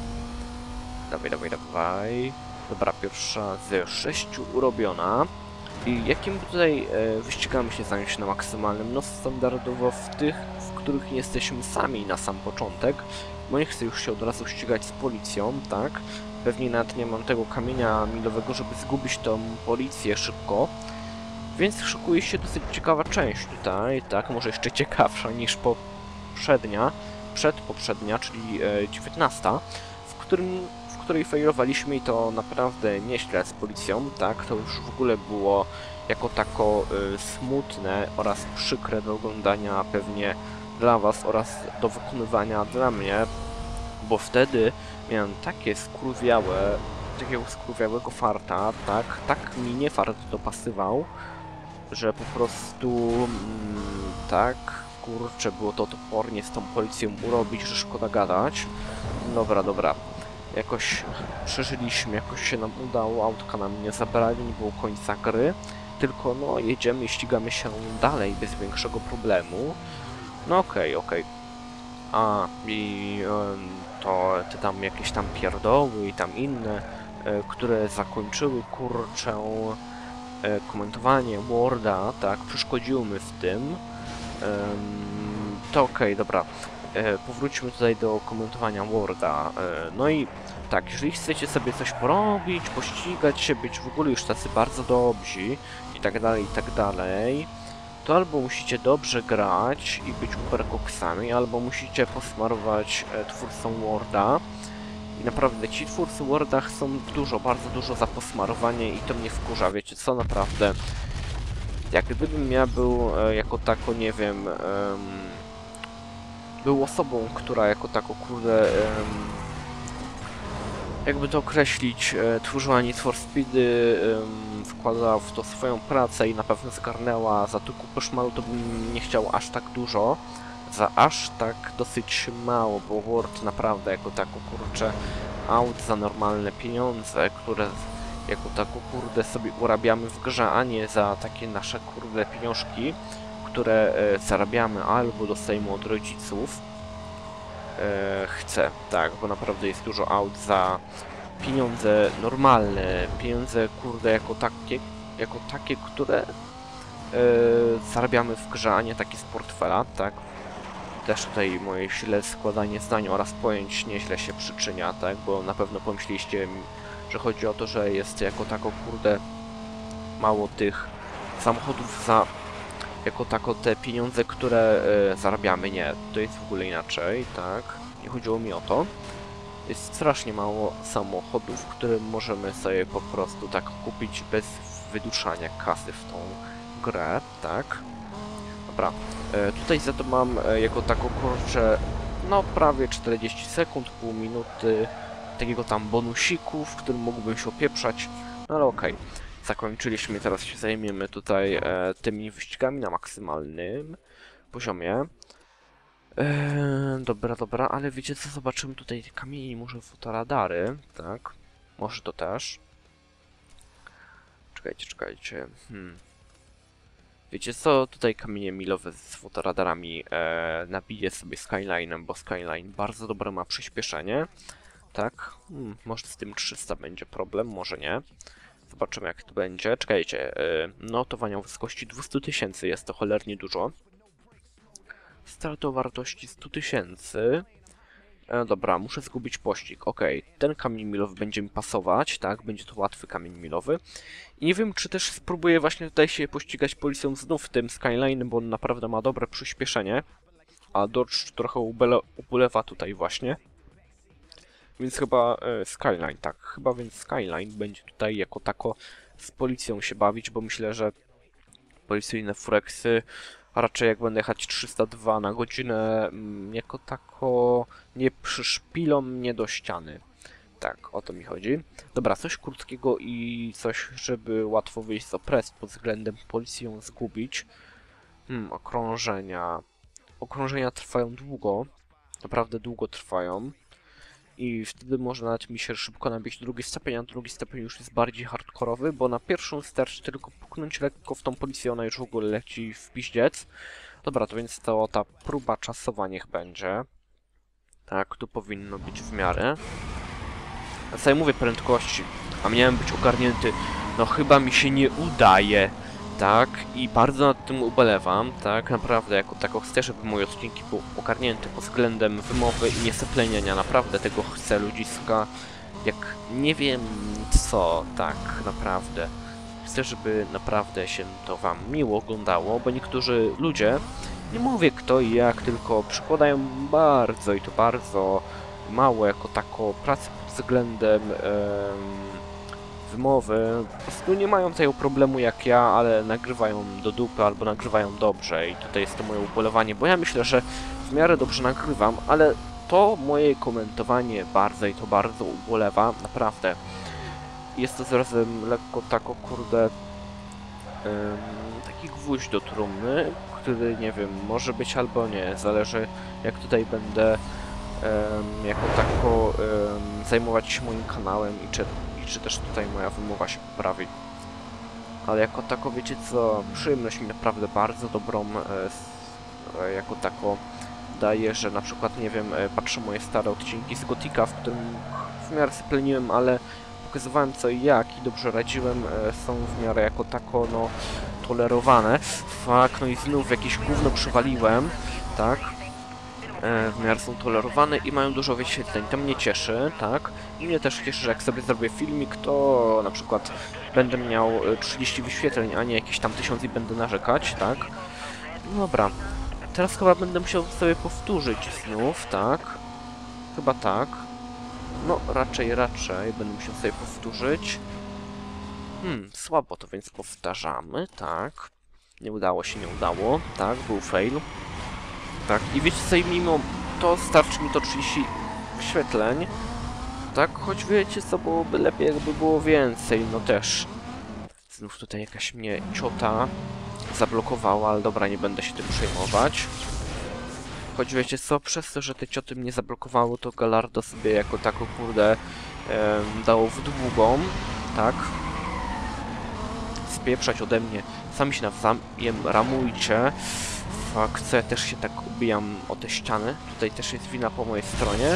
S1: Dawaj. Dobra, pierwsza z 6 urobiona. I jakim tutaj wyścigamy się zająć na maksymalnym? No standardowo w tych, w których nie jesteśmy sami na sam początek. Bo nie chcę już się od razu ścigać z policją, tak? Pewnie nawet nie mam tego kamienia milowego, żeby zgubić tą policję szybko. Więc szykuje się dosyć ciekawa część tutaj, tak? Może jeszcze ciekawsza niż przedpoprzednia, czyli 19, w której failowaliśmy i to naprawdę nieźle z policją, tak? To już w ogóle było jako tako smutne oraz przykre do oglądania pewnie dla was oraz do wykonywania dla mnie, bo wtedy miałem takiego skurwiałego farta, tak mi nie fart dopasywał, że po prostu tak, kurczę, było to topornie z tą policją urobić, że szkoda gadać. Dobra. Jakoś przeżyliśmy, jakoś się nam udało, autka nam nie zabrali, nie było końca gry. Tylko no, jedziemy i ścigamy się dalej bez większego problemu. No okej. A, i to te tam jakieś tam pierdoły i tam inne, które zakończyły, kurczę, komentowanie Worda, tak, przeszkodziło mi w tym. To okej, dobra. Powróćmy tutaj do komentowania Worda. No i tak, jeżeli chcecie sobie coś porobić, pościgać się, być w ogóle już tacy bardzo dobrzy i tak dalej, to albo musicie dobrze grać i być uberkoksami, albo musicie posmarować twórcom Worda. I naprawdę ci twórcy Worda chcą bardzo dużo za posmarowanie i to mnie wkurza, wiecie co, naprawdę. Jak gdybym ja był jako tako, nie wiem, był osobą, która jako tako, kurde, jakby to określić, tworzyła Need for Speedy, wkładała w to swoją pracę i na pewno zgarnęła za to kupę szmalu, to bym nie chciał aż tak dużo. Za aż tak dosyć mało, bo Word naprawdę jako tako, kurczę, aut za normalne pieniądze, które jako tako, kurde, sobie urabiamy w grze, a nie za takie nasze, kurde, pieniążki, które zarabiamy albo dostajemy od rodziców. Chcę, tak, bo naprawdę jest dużo aut za pieniądze normalne, pieniądze, kurde, jako takie, które zarabiamy w grze, a nie takie z portfela, tak. Też tutaj moje źle składanie zdań oraz pojęć nieźle się przyczynia, tak, bo na pewno pomyśleliście, że chodzi o to, że jest jako tako, kurde, mało tych samochodów za jako tako te pieniądze, które zarabiamy. Nie, to jest w ogóle inaczej, tak, nie chodziło mi o to. Jest strasznie mało samochodów, które możemy sobie po prostu tak kupić bez wyduszania kasy w tą grę, tak. Dobra, tutaj za to mam jako taką, kurczę, no prawie 40 sekund, pół minuty takiego tam bonusiku, w którym mógłbym się opieprzać, no ale okej. Zakończyliśmy, teraz się zajmiemy tutaj tymi wyścigami na maksymalnym poziomie. Dobra, ale wiecie co, zobaczymy tutaj kamienie, może fotoradary, tak, może to też. Czekajcie. Wiecie co, tutaj kamienie milowe z fotoradarami nabiję sobie Skyline'em, bo Skyline bardzo dobre ma przyspieszenie. Tak, może z tym 300 będzie problem, może nie. Zobaczymy jak to będzie. Czekajcie, notowania o wysokości 200 000, jest to cholernie dużo. Strat o wartości 100 000. Dobra, muszę zgubić pościg. Okej, ten kamień milowy będzie mi pasować, tak? Będzie to łatwy kamień milowy. I nie wiem, czy też spróbuję właśnie tutaj się pościgać policją znów tym Skyline, bo on naprawdę ma dobre przyspieszenie. A Dodge trochę ubolewa tutaj właśnie. Więc chyba Skyline, tak. Chyba więc Skyline będzie tutaj jako tako z policją się bawić, bo myślę, że policyjne Furexy A raczej jak będę jechać 302 na godzinę, jako tako nie przyszpilą mnie do ściany. Tak, o to mi chodzi. Dobra, coś krótkiego i coś, żeby łatwo wyjść z opresji pod względem policji ją zgubić. Okrążenia. Okrążenia trwają długo. Naprawdę długo trwają. I wtedy może nawet mi się szybko nabić drugi stopień, a drugi stopień już jest bardziej hardkorowy, bo na pierwszą wystarczy tylko puknąć lekko w tą policję, ona już w ogóle leci w piździec. Dobra, to więc to ta próba czasowa niech będzie. Tak, tu powinno być w miarę. Ja sobie mówię prędkości, a miałem być ogarnięty. No chyba mi się nie udaje, tak? I bardzo nad tym ubolewam, tak? Naprawdę, jako tako chcę, żeby moje odcinki były ogarnięte pod względem wymowy i nieseplenienia. Naprawdę tego chcę, ludziska. Jak nie wiem co, tak naprawdę. Chcę, żeby naprawdę się to wam miło oglądało, bo niektórzy ludzie, nie mówię kto i jak, tylko przykładają bardzo i to bardzo mało jako tako pracy pod względem wymowy. Po prostu nie mają tego problemu jak ja, ale nagrywają do dupy albo nagrywają dobrze i tutaj jest to moje ubolewanie, bo ja myślę, że w miarę dobrze nagrywam, ale to moje komentowanie bardzo i to bardzo ubolewa, naprawdę. Jest to zarazem lekko tako, kurde, taki gwóźdź do trumny, który nie wiem, może być albo nie, zależy jak tutaj będę jako tako zajmować się moim kanałem i czy też tutaj moja wymowa się poprawi. Ale jako tako, wiecie co, przyjemność mi naprawdę bardzo dobrą jako tako daje, że na przykład, nie wiem, patrzę moje stare odcinki z Gotika, w którym w miarę sypleniłem, ale pokazywałem co i jak i dobrze radziłem, są w miarę jako tako, no, tolerowane. Fuck, no i znów jakieś gówno przywaliłem, tak? W miarę są tolerowane i mają dużo wyświetleń. To mnie cieszy, tak? I mnie też cieszy, że jak sobie zrobię filmik, to na przykład będę miał 30 wyświetleń, a nie jakieś tam 1000 i będę narzekać, tak? No dobra. Teraz chyba będę musiał sobie powtórzyć znów, tak? Chyba tak. No, raczej będę musiał sobie powtórzyć. Słabo to więc powtarzamy, tak? Nie udało się, nie udało, tak? Był fail. Tak, i wiecie co, i mimo to starczy mi to 30 wyświetleń. Tak, choć wiecie co, byłoby lepiej jakby było więcej, no też. Znów tutaj jakaś mnie ciota zablokowała, ale dobra, nie będę się tym przejmować. Choć wiecie co, przez to, że te cioty mnie zablokowały, to Gallardo sobie jako tako, kurde, dało w długą, tak? Spieprzać ode mnie, sami się nawzajem ramujcie. Fuck, co ja też się tak ubijam o te ściany. Tutaj też jest wina po mojej stronie.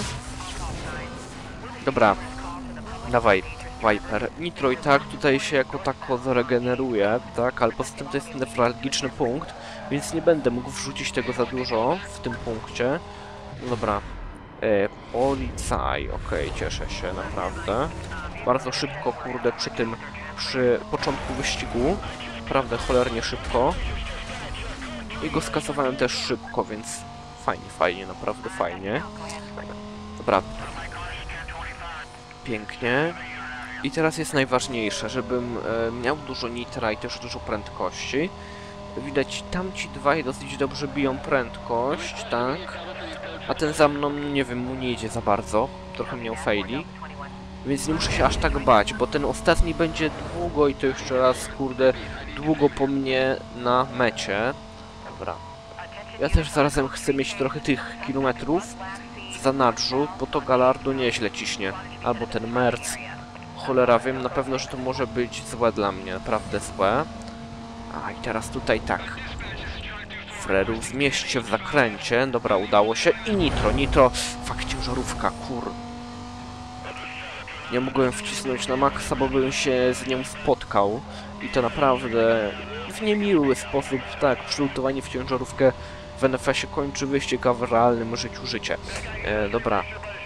S1: Dobra. Dawaj, Viper. Nitro i tak tutaj się jako tako zregeneruje, tak? Ale poza tym to jest newralgiczny punkt, więc nie będę mógł wrzucić tego za dużo w tym punkcie. No dobra. Policaj. Okej, cieszę się, naprawdę. Bardzo szybko, kurde, przy początku wyścigu. Naprawdę cholernie szybko. I go skasowałem też szybko, więc fajnie, naprawdę fajnie. Dobra. Pięknie. I teraz jest najważniejsze, żebym miał dużo nitra i też dużo prędkości. Widać, tamci dwaj dosyć dobrze biją prędkość, tak? A ten za mną, nie wiem, mu nie idzie za bardzo. Trochę miał faili. Więc nie muszę się aż tak bać, bo ten ostatni będzie długo i to jeszcze raz, kurde, długo po mnie na mecie. Dobra. Ja też zarazem chcę mieć trochę tych kilometrów w zanadrzu, bo to Gallardo nieźle ciśnie. Albo ten Merc. Cholera, wiem na pewno, że to może być złe dla mnie, naprawdę złe. A i teraz tutaj tak. Freru, zmieść się w zakręcie. Dobra, udało się. I Nitro. Fakt, ciężarówka, kur. Nie mogłem wcisnąć na maksa, bo bym się z nią spotkał. I to naprawdę w niemiły sposób, tak, przylutowanie w ciężarówkę w NFS-ie kończy wyścig, a w realnym życiu życie. Dobra.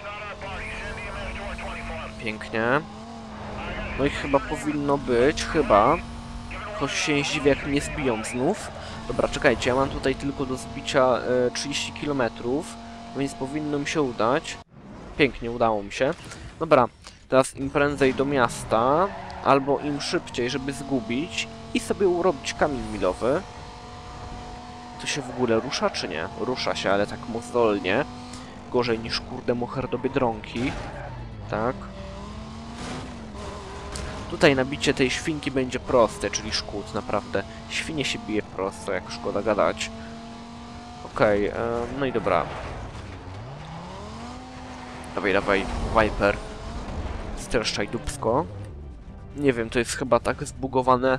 S1: Pięknie. No i chyba powinno być, choć się nie zdziwię, jak mnie zbiją znów. Dobra, czekajcie, ja mam tutaj tylko do zbicia 30 km, więc powinno mi się udać. Pięknie, udało mi się. Dobra, teraz im prędzej do miasta, albo im szybciej, żeby zgubić i sobie urobić kamień milowy. To się w ogóle rusza, czy nie? Rusza się, ale tak mozolnie. Gorzej niż, kurde, moher do Biedronki. Tak. Tutaj nabicie tej świnki będzie proste, czyli szkód, naprawdę. Świnie się bije prosto, jak szkoda gadać. Okej, no i dobra. Dawaj, dawaj, Viper. Streszczaj dupsko. Nie wiem, to jest chyba tak zbugowane,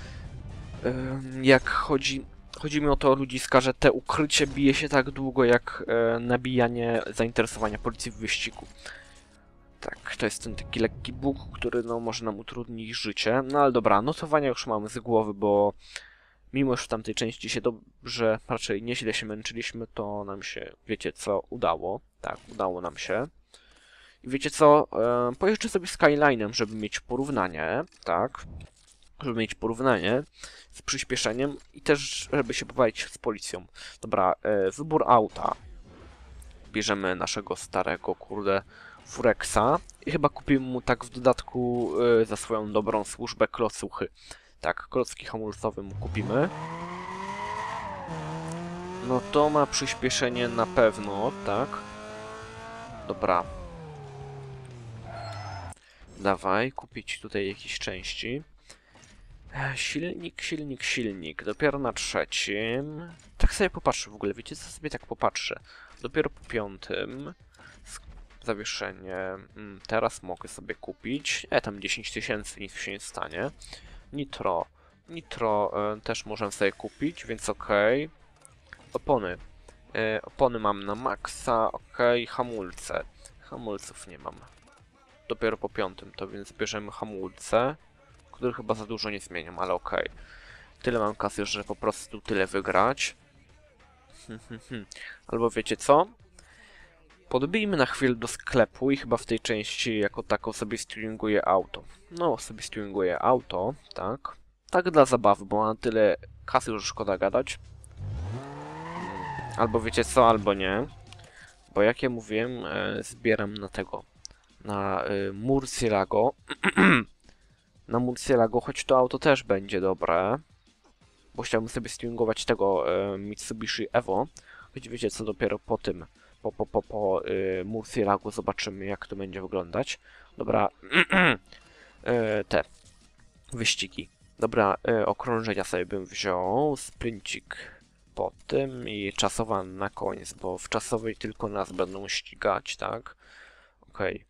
S1: jak chodzi mi o to, ludziska, że te ukrycie bije się tak długo, jak nabijanie zainteresowania policji w wyścigu. Tak, to jest ten taki lekki bóg, który no może nam utrudnić życie. No ale dobra, notowania już mamy z głowy, bo mimo, że w tamtej części się dobrze, raczej nieźle się męczyliśmy, to nam się, wiecie co, udało. Tak, udało nam się. I wiecie co, pojeżdżę sobie Skylinem, żeby mieć porównanie, tak? Żeby mieć porównanie z przyspieszeniem i też, żeby się pobawić z policją. Dobra, wybór auta. Bierzemy naszego starego, kurde, Furexa i chyba kupimy mu tak w dodatku za swoją dobrą służbę klocuchy. Tak, klocki hamulcowe mu kupimy. No to ma przyspieszenie na pewno, tak? Dobra. Dawaj, kupić tutaj jakieś części. Silnik, silnik, silnik. Dopiero na trzecim. Tak sobie popatrzę w ogóle, wiecie co, sobie tak popatrzę. Dopiero po piątym. Zawieszenie. Teraz mogę sobie kupić. Tam 10 000, nic się nie stanie. Nitro. Nitro też możemy sobie kupić, więc okej. Opony. Opony mam na maksa, okej. Hamulce. Hamulców nie mam. Dopiero po piątym, to więc bierzemy hamulce, które chyba za dużo nie zmienią, ale okej. Tyle mam kasy, że po prostu tyle wygrać. Albo wiecie co? Podbijmy na chwilę do sklepu i chyba w tej części jako taką sobie streaminguję auto. No, sobie streaminguję auto, tak. Tak dla zabawy, bo mam tyle kasy, że szkoda gadać. Albo wiecie co, albo nie. Bo jak ja mówiłem, zbieram na tego. Na Murcielago. Na Murcielago, choć to auto też będzie dobre. Bo chciałbym sobie streamingować tego Mitsubishi Evo. Choć wiecie co, dopiero po tym, po Murcielago zobaczymy, jak to będzie wyglądać. Dobra, te wyścigi. Dobra, okrążenia sobie bym wziął, sprincik po tym i czasowa na koniec, bo w czasowej tylko nas będą ścigać, tak? Okej.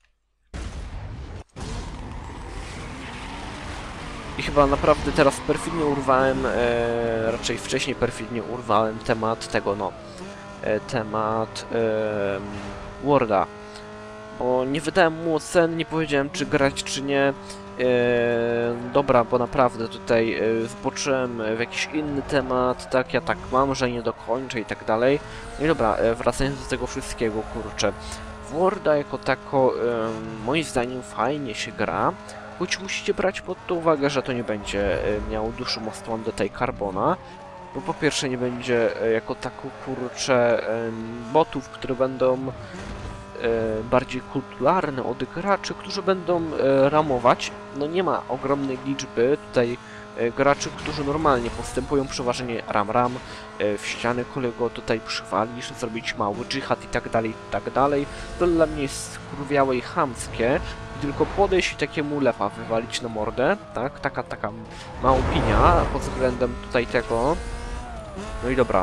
S1: I chyba naprawdę teraz perfidnie urwałem, raczej wcześniej perfidnie urwałem temat tego, no, temat Worda. Bo nie wydałem mu ocen, nie powiedziałem czy grać, czy nie. Dobra, bo naprawdę tutaj zboczyłem w jakiś inny temat, tak, ja tak mam, że nie dokończę i tak dalej. No i dobra, wracając do tego wszystkiego, kurczę. W Worda jako tako, moim zdaniem fajnie się gra, choć musicie brać pod to uwagę, że to nie będzie miał duszy Most Wanted Carbona, bo po pierwsze nie będzie jako tako, kurczę, botów, które będą bardziej kulturalne od graczy, którzy będą ramować. No nie ma ogromnej liczby tutaj graczy, którzy normalnie postępują przeważnie ram w ścianę, kolego tutaj przywalisz, zrobić mały dżihad i tak dalej, i tak dalej. To dla mnie jest skurwiałe i chamskie. I tylko podejść i takiemu lepa wywalić na mordę, tak? Taka ma opinia pod względem tutaj tego. No i dobra.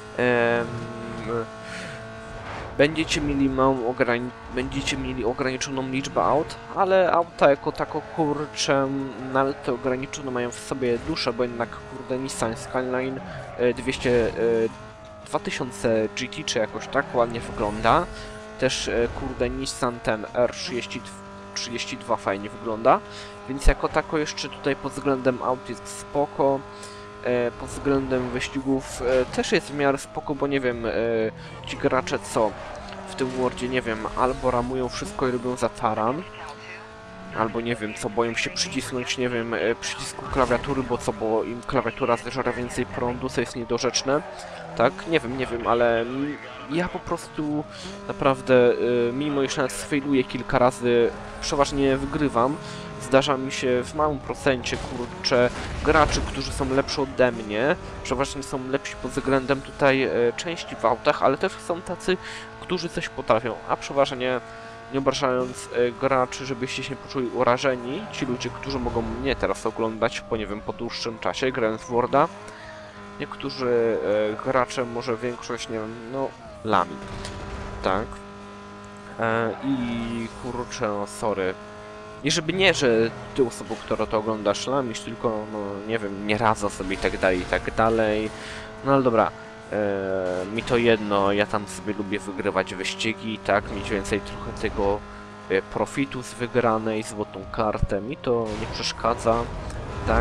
S1: Będziecie mieli ograniczoną liczbę aut, ale auta jako tako, kurczę, nawet te ograniczone mają w sobie duszę, bo jednak, kurde, Nissan Skyline 2000 GT czy jakoś tak ładnie wygląda. Też, kurde, Nissan ten R32 fajnie wygląda, więc jako tako jeszcze tutaj pod względem aut jest spoko. Pod względem wyścigów też jest w miarę spoko, bo nie wiem, ci gracze co w tym Wordzie, nie wiem, albo ramują wszystko i robią za taran, Albo nie wiem co, boją się przycisnąć, nie wiem, przycisku klawiatury, bo co, bo im klawiatura zeżera więcej prądu, co jest niedorzeczne. Tak? Nie wiem, ale ja po prostu naprawdę, mimo iż nawet sfailuję kilka razy, przeważnie wygrywam. Zdarza mi się w małym procencie, kurczę, graczy, którzy są lepsi ode mnie, przeważnie są lepsi pod względem tutaj części w autach, ale też są tacy, którzy coś potrafią, a przeważnie, nie obrażając graczy, żebyście się nie poczuli urażeni, ci ludzie, którzy mogą mnie teraz oglądać po, nie wiem, po dłuższym czasie, grając w Worda, niektórzy gracze, może większość, nie wiem, no, lami, tak, i kurczę, no, sorry. I żeby nie, że ty osobą, która to oglądasz, lamisz, tylko, no, nie wiem, nie radza sobie i tak dalej. No ale dobra, mi to jedno, ja tam sobie lubię wygrywać wyścigi, tak, mieć więcej trochę tego profitu z wygranej, złotą kartę, mi to nie przeszkadza, tak.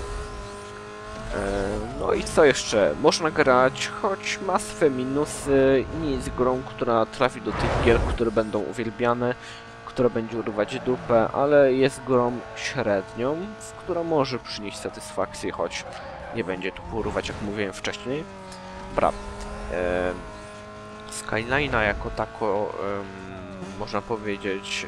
S1: No i co jeszcze? Można grać, choć ma swe minusy, nie jest grą, która trafi do tych gier, które będą uwielbiane, która będzie urwać dupę, ale jest grą średnią, która może przynieść satysfakcję, choć nie będzie tu urwać, jak mówiłem wcześniej. Dobra. Skyline'a jako tako, można powiedzieć,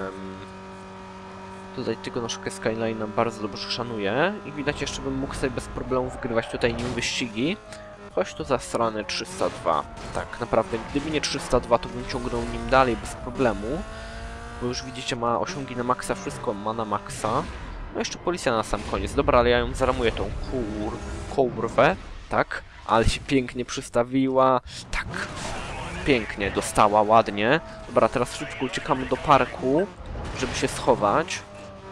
S1: tutaj tego naszego Skyline'a bardzo dobrze szanuję i widać, jeszcze bym mógł sobie bez problemu wygrywać tutaj nim wyścigi. Choć to zasrane 302. Tak, naprawdę, gdyby nie 302, to bym ciągnął nim dalej bez problemu. Bo już widzicie, ma osiągi na maksa, wszystko ma na maksa. No jeszcze policja na sam koniec. Dobra, ale ja ją zaramuję tą kurwę, tak? Ale się pięknie przystawiła. Tak, pięknie, dostała, ładnie. Dobra, teraz szybko uciekamy do parku, żeby się schować.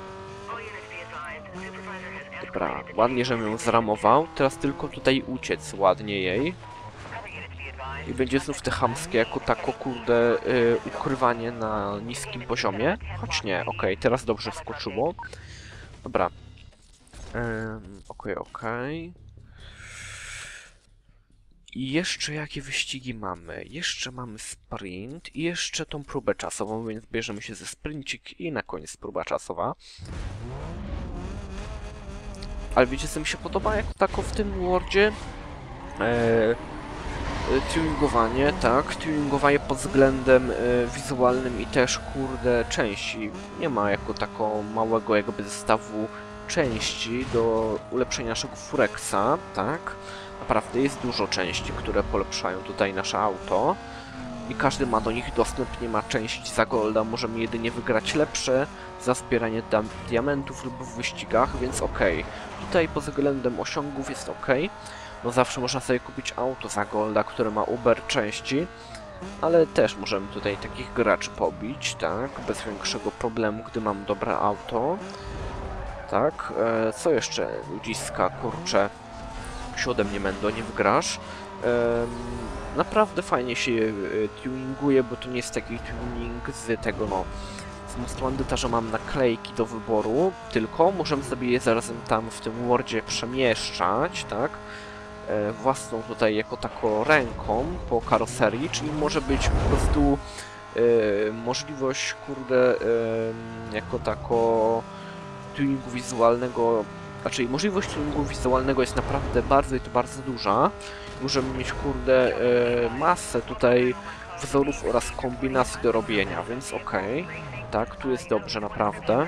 S1: Dobra, ładnie, żebym ją zramował. Teraz tylko tutaj uciec ładnie jej. I będzie znów te chamskie, jako tako, kurde, ukrywanie na niskim poziomie. Choć nie, okej, teraz dobrze wskoczyło. Dobra. Okej. I jeszcze jakie wyścigi mamy? Jeszcze mamy sprint i jeszcze tą próbę czasową, więc bierzemy się ze sprincik i na koniec próba czasowa. Ale wiecie, co mi się podoba jako tako w tym Wordzie? Tuningowanie, tak, tuningowanie pod względem wizualnym i też, kurde, części. Nie ma jako tako małego jakby zestawu części do ulepszenia naszego Furexa, tak. Naprawdę jest dużo części, które polepszają tutaj nasze auto. I każdy ma do nich dostęp, nie ma części za golda, możemy jedynie wygrać lepsze za zbieranie diamentów lub w wyścigach, więc okej. Tutaj pod względem osiągów jest okej. No zawsze można sobie kupić auto za golda, które ma Uber części, ale też możemy tutaj takich graczy pobić, tak, bez większego problemu, gdy mam dobre auto. Tak, co jeszcze? Ludziska, kurczę, się ode mnie Mendo, nie wygrasz. Naprawdę fajnie się tuninguje, bo to nie jest taki tuning z tego, no, z Most Wanteda, że mam naklejki do wyboru, tylko możemy sobie je zarazem tam w tym Wordzie przemieszczać, tak, własną tutaj jako taką ręką po karoserii, czyli może być po prostu możliwość, kurde, jako tako tuningu wizualnego, znaczy możliwość tuningu wizualnego jest naprawdę bardzo i to bardzo duża. Możemy mieć, kurde, masę tutaj wzorów oraz kombinacji do robienia, więc okej. Tak, tu jest dobrze, naprawdę.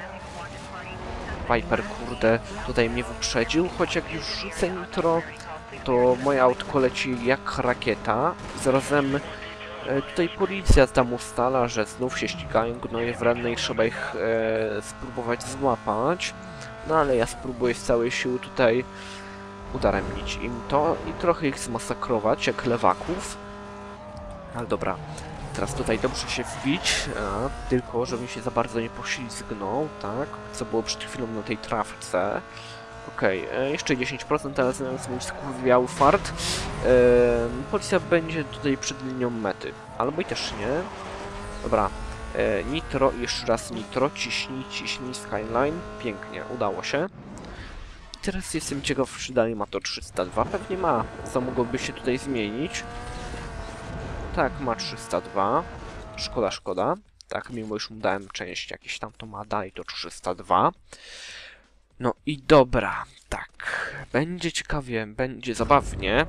S1: Viper, kurde, tutaj mnie wyprzedził, choć jak już rzucę nitro, to moje autko leci jak rakieta. Zarazem tutaj policja tam ustala, że znów się ścigają gnoje wredne i trzeba ich spróbować złapać. No ale ja spróbuję z całej siły tutaj udaremnić im to i trochę ich zmasakrować, jak lewaków. Ale dobra, teraz tutaj dobrze się wbić, tylko żebym się za bardzo nie poślizgnął, tak? Co było przed chwilą na tej trawce. Okej, jeszcze 10%, ale znając mój skurwiały fart, policja będzie tutaj przed linią mety. Albo i też nie. Dobra, nitro i jeszcze raz nitro, ciśnij Skyline. Pięknie, udało się. I teraz jestem ciekaw, czy dalej ma to 302. Pewnie ma, co mogłoby się tutaj zmienić. Tak, ma 302. Szkoda. Tak, mimo już mu dałem część jakieś tam, to ma dalej to 302. No i dobra, tak, będzie ciekawie, będzie zabawnie.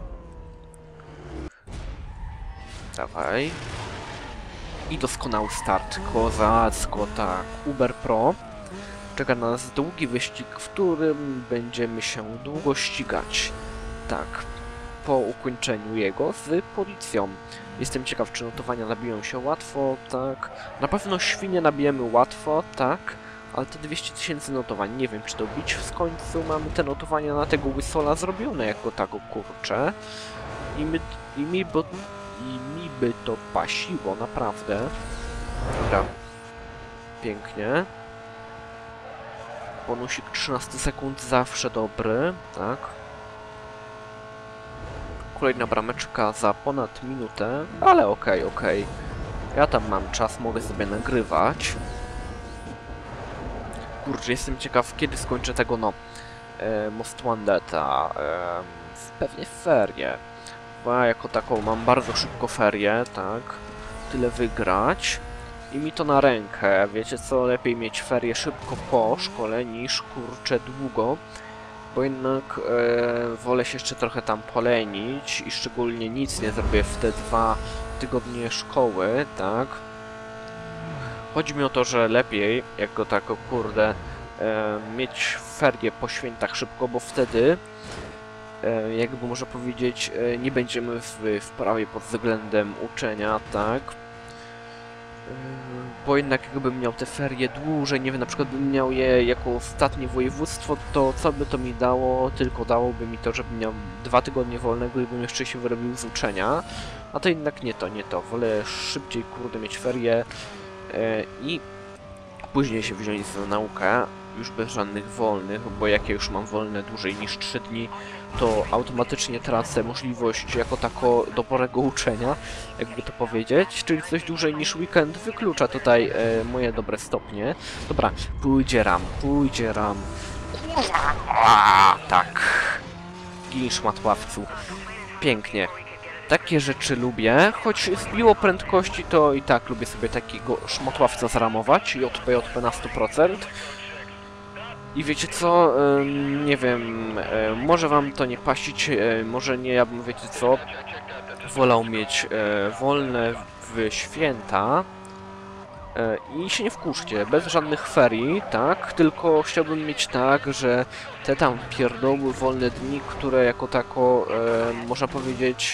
S1: Dawaj. I doskonały start, kozacko, tak, Uber Pro. Czeka nas długi wyścig, w którym będziemy się długo ścigać. Tak, po ukończeniu jego z policją. Jestem ciekaw, czy notowania nabiją się łatwo, tak. Na pewno świnie nabijemy łatwo, tak. Ale te 200 000 notowań, nie wiem, czy to bić. W końcu mamy te notowania na tego Whistle'a zrobione jako tako, kurcze. I mi by to pasiło, naprawdę. Dobra. Pięknie. Bonusik 13 sekund zawsze dobry, tak. Kolejna brameczka za ponad minutę, ale okej. Ja tam mam czas, mogę sobie nagrywać. Kurczę, jestem ciekaw, kiedy skończę tego, no, Most Wanted'a. Pewnie ferie. Bo ja jako taką mam bardzo szybko ferie, tak. Tyle wygrać. I mi to na rękę. Wiecie co, lepiej mieć ferie szybko po szkole niż, kurczę, długo. Bo jednak wolę się jeszcze trochę tam polenić i szczególnie nic nie zrobię w te 2 tygodnie szkoły, tak. Chodzi mi o to, że lepiej, jak go tak, kurde, mieć ferie po świętach szybko, bo wtedy, jakby można powiedzieć, nie będziemy w prawie pod względem uczenia, tak. Bo jednak jakbym miał te ferie dłużej, nie wiem, na przykład bym miał je jako ostatnie województwo, to co by to mi dało? Tylko dałoby mi to, żebym miał 2 tygodnie wolnego i bym jeszcze się wyrobił z uczenia. A to jednak nie to. Wolę szybciej, kurde, mieć ferie i później się wziąć za naukę, już bez żadnych wolnych, bo jak ja już mam wolne dłużej niż 3 dni, to automatycznie tracę możliwość jako tako dobrego uczenia, jakby to powiedzieć, czyli coś dłużej niż weekend wyklucza tutaj moje dobre stopnie. Dobra, pójdzie ram. Kurwa! Tak. Gin szmatławcu. Pięknie. Takie rzeczy lubię, choć zbiło prędkości, to i tak lubię sobie takiego szmatławca zramować, JP na 100%. I wiecie co, nie wiem, może wam to nie paścić, może nie, ja bym, wiecie co, wolał mieć wolne w święta i się nie wkurzcie, bez żadnych ferii, tak, tylko chciałbym mieć tak, że te tam pierdoły wolne dni, które jako tako, można powiedzieć,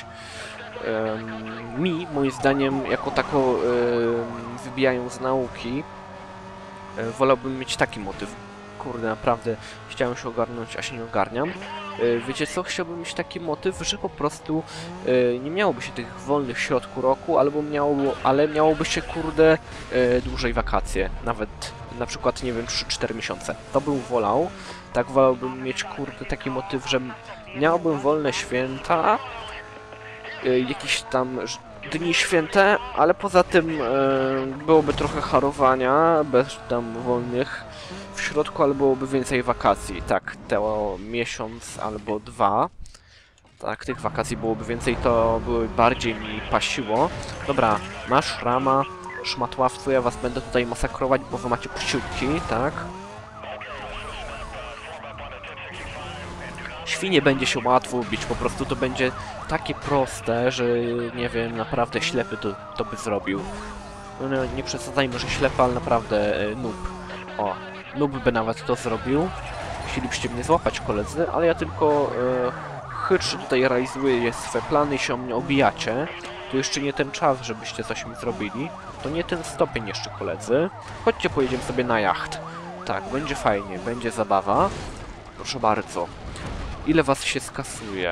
S1: moim zdaniem, jako tako wybijają z nauki, wolałbym mieć taki motyw. Kurde, naprawdę chciałem się ogarnąć, a się nie ogarniam. Wiecie co? Chciałbym mieć taki motyw, że po prostu nie miałoby się tych wolnych w środku roku, ale miałoby się, kurde, dłużej wakacje. Nawet na przykład, nie wiem, 3-4 miesiące. To bym wolał. Tak wolałbym mieć, kurde, taki motyw, że miałbym wolne święta, jakieś tam dni święte, ale poza tym byłoby trochę harowania, bez tam wolnych w środku, albo byłoby więcej wakacji. Tak, to miesiąc albo 2. Tak, tych wakacji byłoby więcej, to by bardziej mi pasiło. Dobra, masz rama, szmatławcu, ja was będę tutaj masakrować, bo wy macie posiłki, tak? Świnie będzie się łatwo ubić, po prostu to będzie takie proste, że nie wiem, naprawdę ślepy to by zrobił. No, nie przesadzajmy, że ślepy, ale naprawdę noob. O, noob by nawet to zrobił. Chcielibyście mnie złapać, koledzy, ale ja tylko chytrze tutaj realizuję swoje plany i się o mnie obijacie. To jeszcze nie ten czas, żebyście coś mi zrobili. To nie ten stopień jeszcze, koledzy. Chodźcie, pojedziemy sobie na jacht. Tak, będzie fajnie, będzie zabawa. Proszę bardzo. Ile was się skasuje?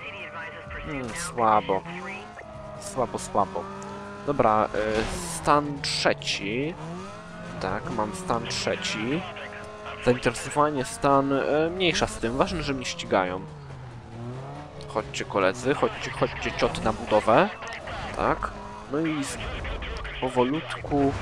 S1: Słabo. Słabo. Dobra, stan trzeci. Tak, mam stan trzeci. Zainteresowanie, stan mniejsza z tym. Ważne, że mnie ścigają. Chodźcie, koledzy, chodźcie cioty na budowę. Tak. No i powolutku.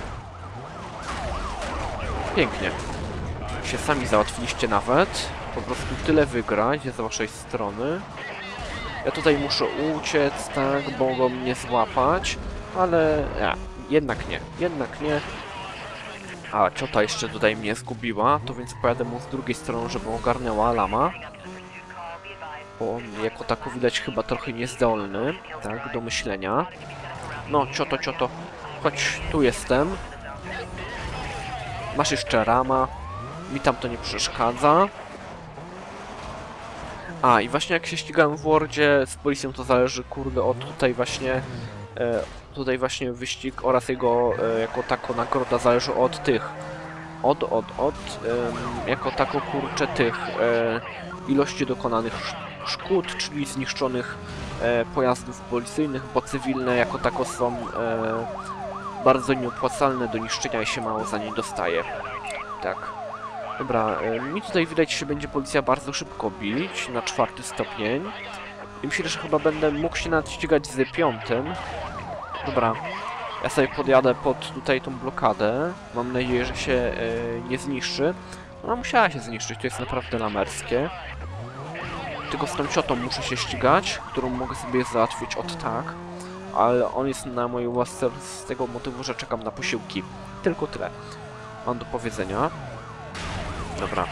S1: Pięknie. Się sami załatwiliście nawet. Po prostu tyle wygrać z waszej strony. Ja tutaj muszę uciec, tak, bo mogą mnie złapać, ale Jednak nie, jednak nie. A, ciota jeszcze tutaj mnie zgubiła, to więc pojadę mu z drugiej strony, żeby ogarniała lama. Bo on jako tako widać chyba trochę niezdolny, tak, do myślenia. No, cioto, chodź, tu jestem. Masz jeszcze rama. Mi tam to nie przeszkadza. A, i właśnie jak się ścigałem w Wordzie z policją, to zależy, kurde, od tutaj właśnie wyścig oraz jego jako tako nagroda zależy od tych. Jako tako, kurczę, tych ilości dokonanych szkód, czyli zniszczonych pojazdów policyjnych, bo cywilne jako tako są bardzo nieopłacalne do niszczenia i się mało za nie dostaje. Tak. Dobra, mi tutaj widać się będzie policja bardzo szybko bić na 4. stopień. I myślę, że chyba będę mógł się nawet ścigać z 5. Dobra, ja sobie podjadę pod tutaj tą blokadę. Mam nadzieję, że się nie zniszczy. Ona musiała się zniszczyć, to jest naprawdę lamerskie. Tylko z tą ciotą muszę się ścigać, którą mogę sobie załatwić od tak. Ale on jest na mojej łasce z tego motywu, że czekam na posiłki. Tylko tyle mam do powiedzenia. Dobra.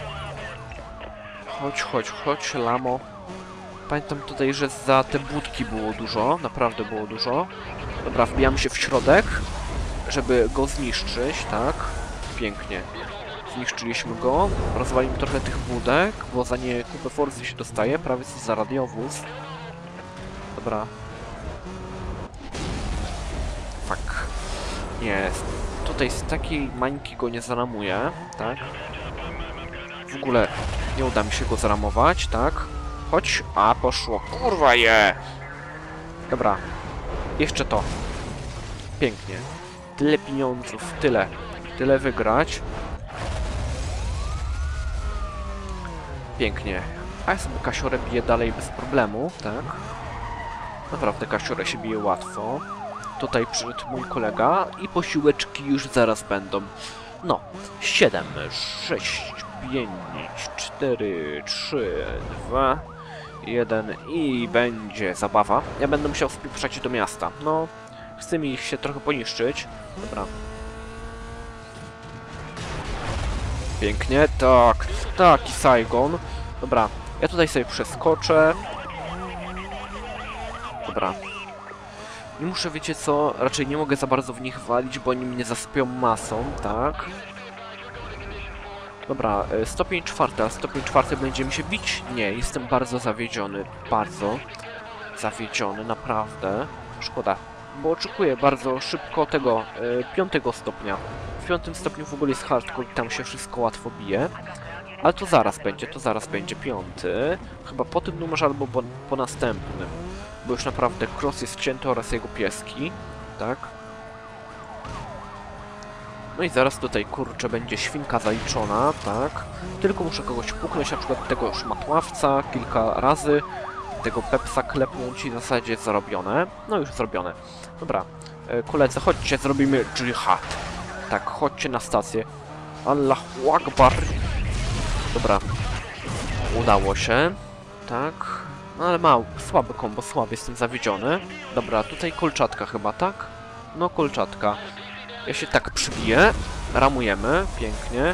S1: Chodź, lamo. Pamiętam tutaj, że za te budki było dużo, naprawdę było dużo. Dobra, wbijamy się w środek, żeby go zniszczyć, tak? Pięknie. Zniszczyliśmy go. Rozwalimy trochę tych budek, bo za nie kupę forsy się dostaje, prawie co za radiowóz. Dobra. Fuck. Nie, tutaj z takiej mańki go nie zaramuję, tak? W ogóle nie uda mi się go zaramować, tak? Chodź, a poszło, kurwa je! Dobra, jeszcze to. Pięknie. Tyle pieniądzów, tyle wygrać. Pięknie. A ja sobie kasiorę biję dalej bez problemu, tak? Naprawdę kasiorę się bije łatwo. Tutaj przyszedł mój kolega i posiłeczki już zaraz będą. No, 7, 6, 5, 4, 3, 2, 1 i będzie zabawa. Ja będę musiał spieprzać do miasta. No, chce mi ich się trochę poniszczyć. Dobra. Pięknie, tak, taki Saigon. Dobra, ja tutaj sobie przeskoczę. Dobra. Nie muszę, wiecie co, raczej nie mogę za bardzo w nich walić, bo oni mnie zasypią masą, tak? Dobra, stopień 4, a stopień 4 będzie mi się bić? Nie, jestem bardzo zawiedziony, naprawdę. Szkoda, bo oczekuję bardzo szybko tego 5 stopnia. W 5 stopniu w ogóle jest hardcore i tam się wszystko łatwo bije. Ale to zaraz będzie 5. Chyba po tym numerze albo po następnym. Bo już naprawdę Cross jest wcięty oraz jego pieski, tak? No i zaraz tutaj, kurczę, będzie świnka zaliczona, tak? Tylko muszę kogoś puknąć, na przykład tego szmatławca kilka razy, tego Pepsa klepnąć i w zasadzie zrobione. No już zrobione. Dobra, koledzy, chodźcie, zrobimy dżihad. Tak, chodźcie na stację. Allahu Akbar. Dobra, udało się, tak? No ale słaby kombo, jestem zawiedziony. Dobra, tutaj kolczatka chyba, tak? No kolczatka. Ja się tak przybiję, ramujemy, pięknie.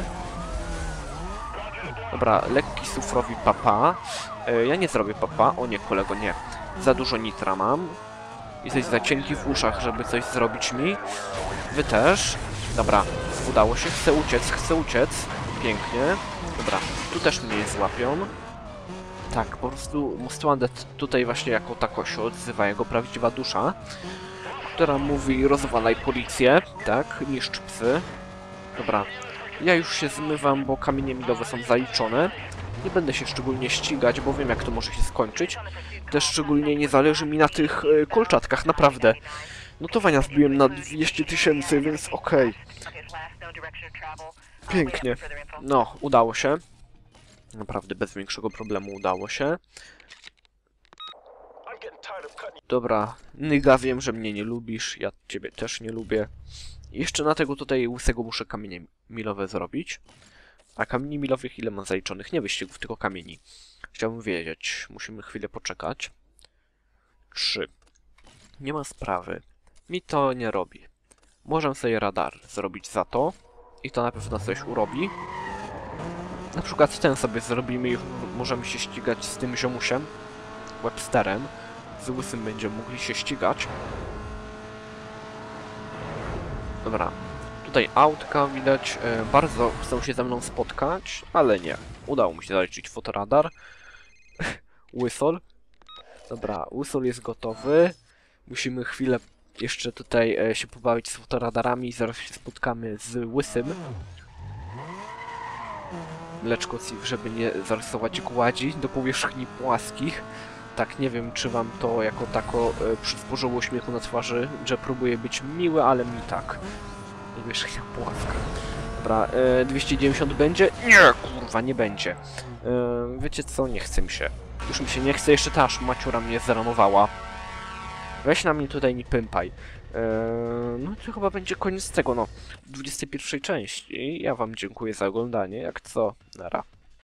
S1: Dobra, lekki sufrowi papa. Ja nie zrobię papa, o nie kolego, nie. Za dużo nitra mam. Jesteś za cienki w uszach, żeby coś zrobić mi. Wy też. Dobra, udało się, chcę uciec. Pięknie. Dobra, tu też mnie nie złapią. Tak, po prostu Most Wanted tutaj właśnie jako tako się odzywa jego prawdziwa dusza, która mówi rozwalaj policję, tak, niszcz psy. Dobra, ja już się zmywam, bo kamienie milowe są zaliczone. Nie będę się szczególnie ścigać, bo wiem jak to może się skończyć. Też szczególnie nie zależy mi na tych kolczatkach, naprawdę. Notowania wbiłem na 200 000, więc okej. Pięknie. No, udało się. Naprawdę bez większego problemu udało się. Dobra, Nyga, wiem, że mnie nie lubisz, ja ciebie też nie lubię. Jeszcze na tego tutaj łysego muszę kamienie milowe zrobić. A kamieni milowych ile mam zaliczonych? Nie wyścigów, tylko kamieni. Chciałbym wiedzieć. Musimy chwilę poczekać. 3. Nie ma sprawy. Mi to nie robi. Możemy sobie radar zrobić za to. I to na pewno coś urobi. Na przykład ten sobie zrobimy i możemy się ścigać z tym ziomusiem, Websterem. Z Łysym będziemy mogli się ścigać. Dobra. Tutaj autka widać. Bardzo chcą się ze mną spotkać, ale nie. Udało mi się zaliczyć fotoradar. Łysol. Dobra, Łysol jest gotowy. Musimy chwilę jeszcze tutaj się pobawić z fotoradarami i zaraz się spotkamy z Łysym. Leczko, żeby nie zarysować gładzi do powierzchni płaskich. Tak, nie wiem, czy wam to jako tako przysporzyło śmiechu na twarzy, że próbuję być miły, ale mi tak. Powierzchnia płaska. Dobra, 290 będzie? Nie, kurwa, nie będzie. Wiecie co? Nie chce mi się. Już mi się nie chce, jeszcze ta maciura mnie zranowała. Weź na mnie tutaj, nie pympaj. No to chyba będzie koniec tego, no, 21 części. Ja wam dziękuję za oglądanie, jak co, nara.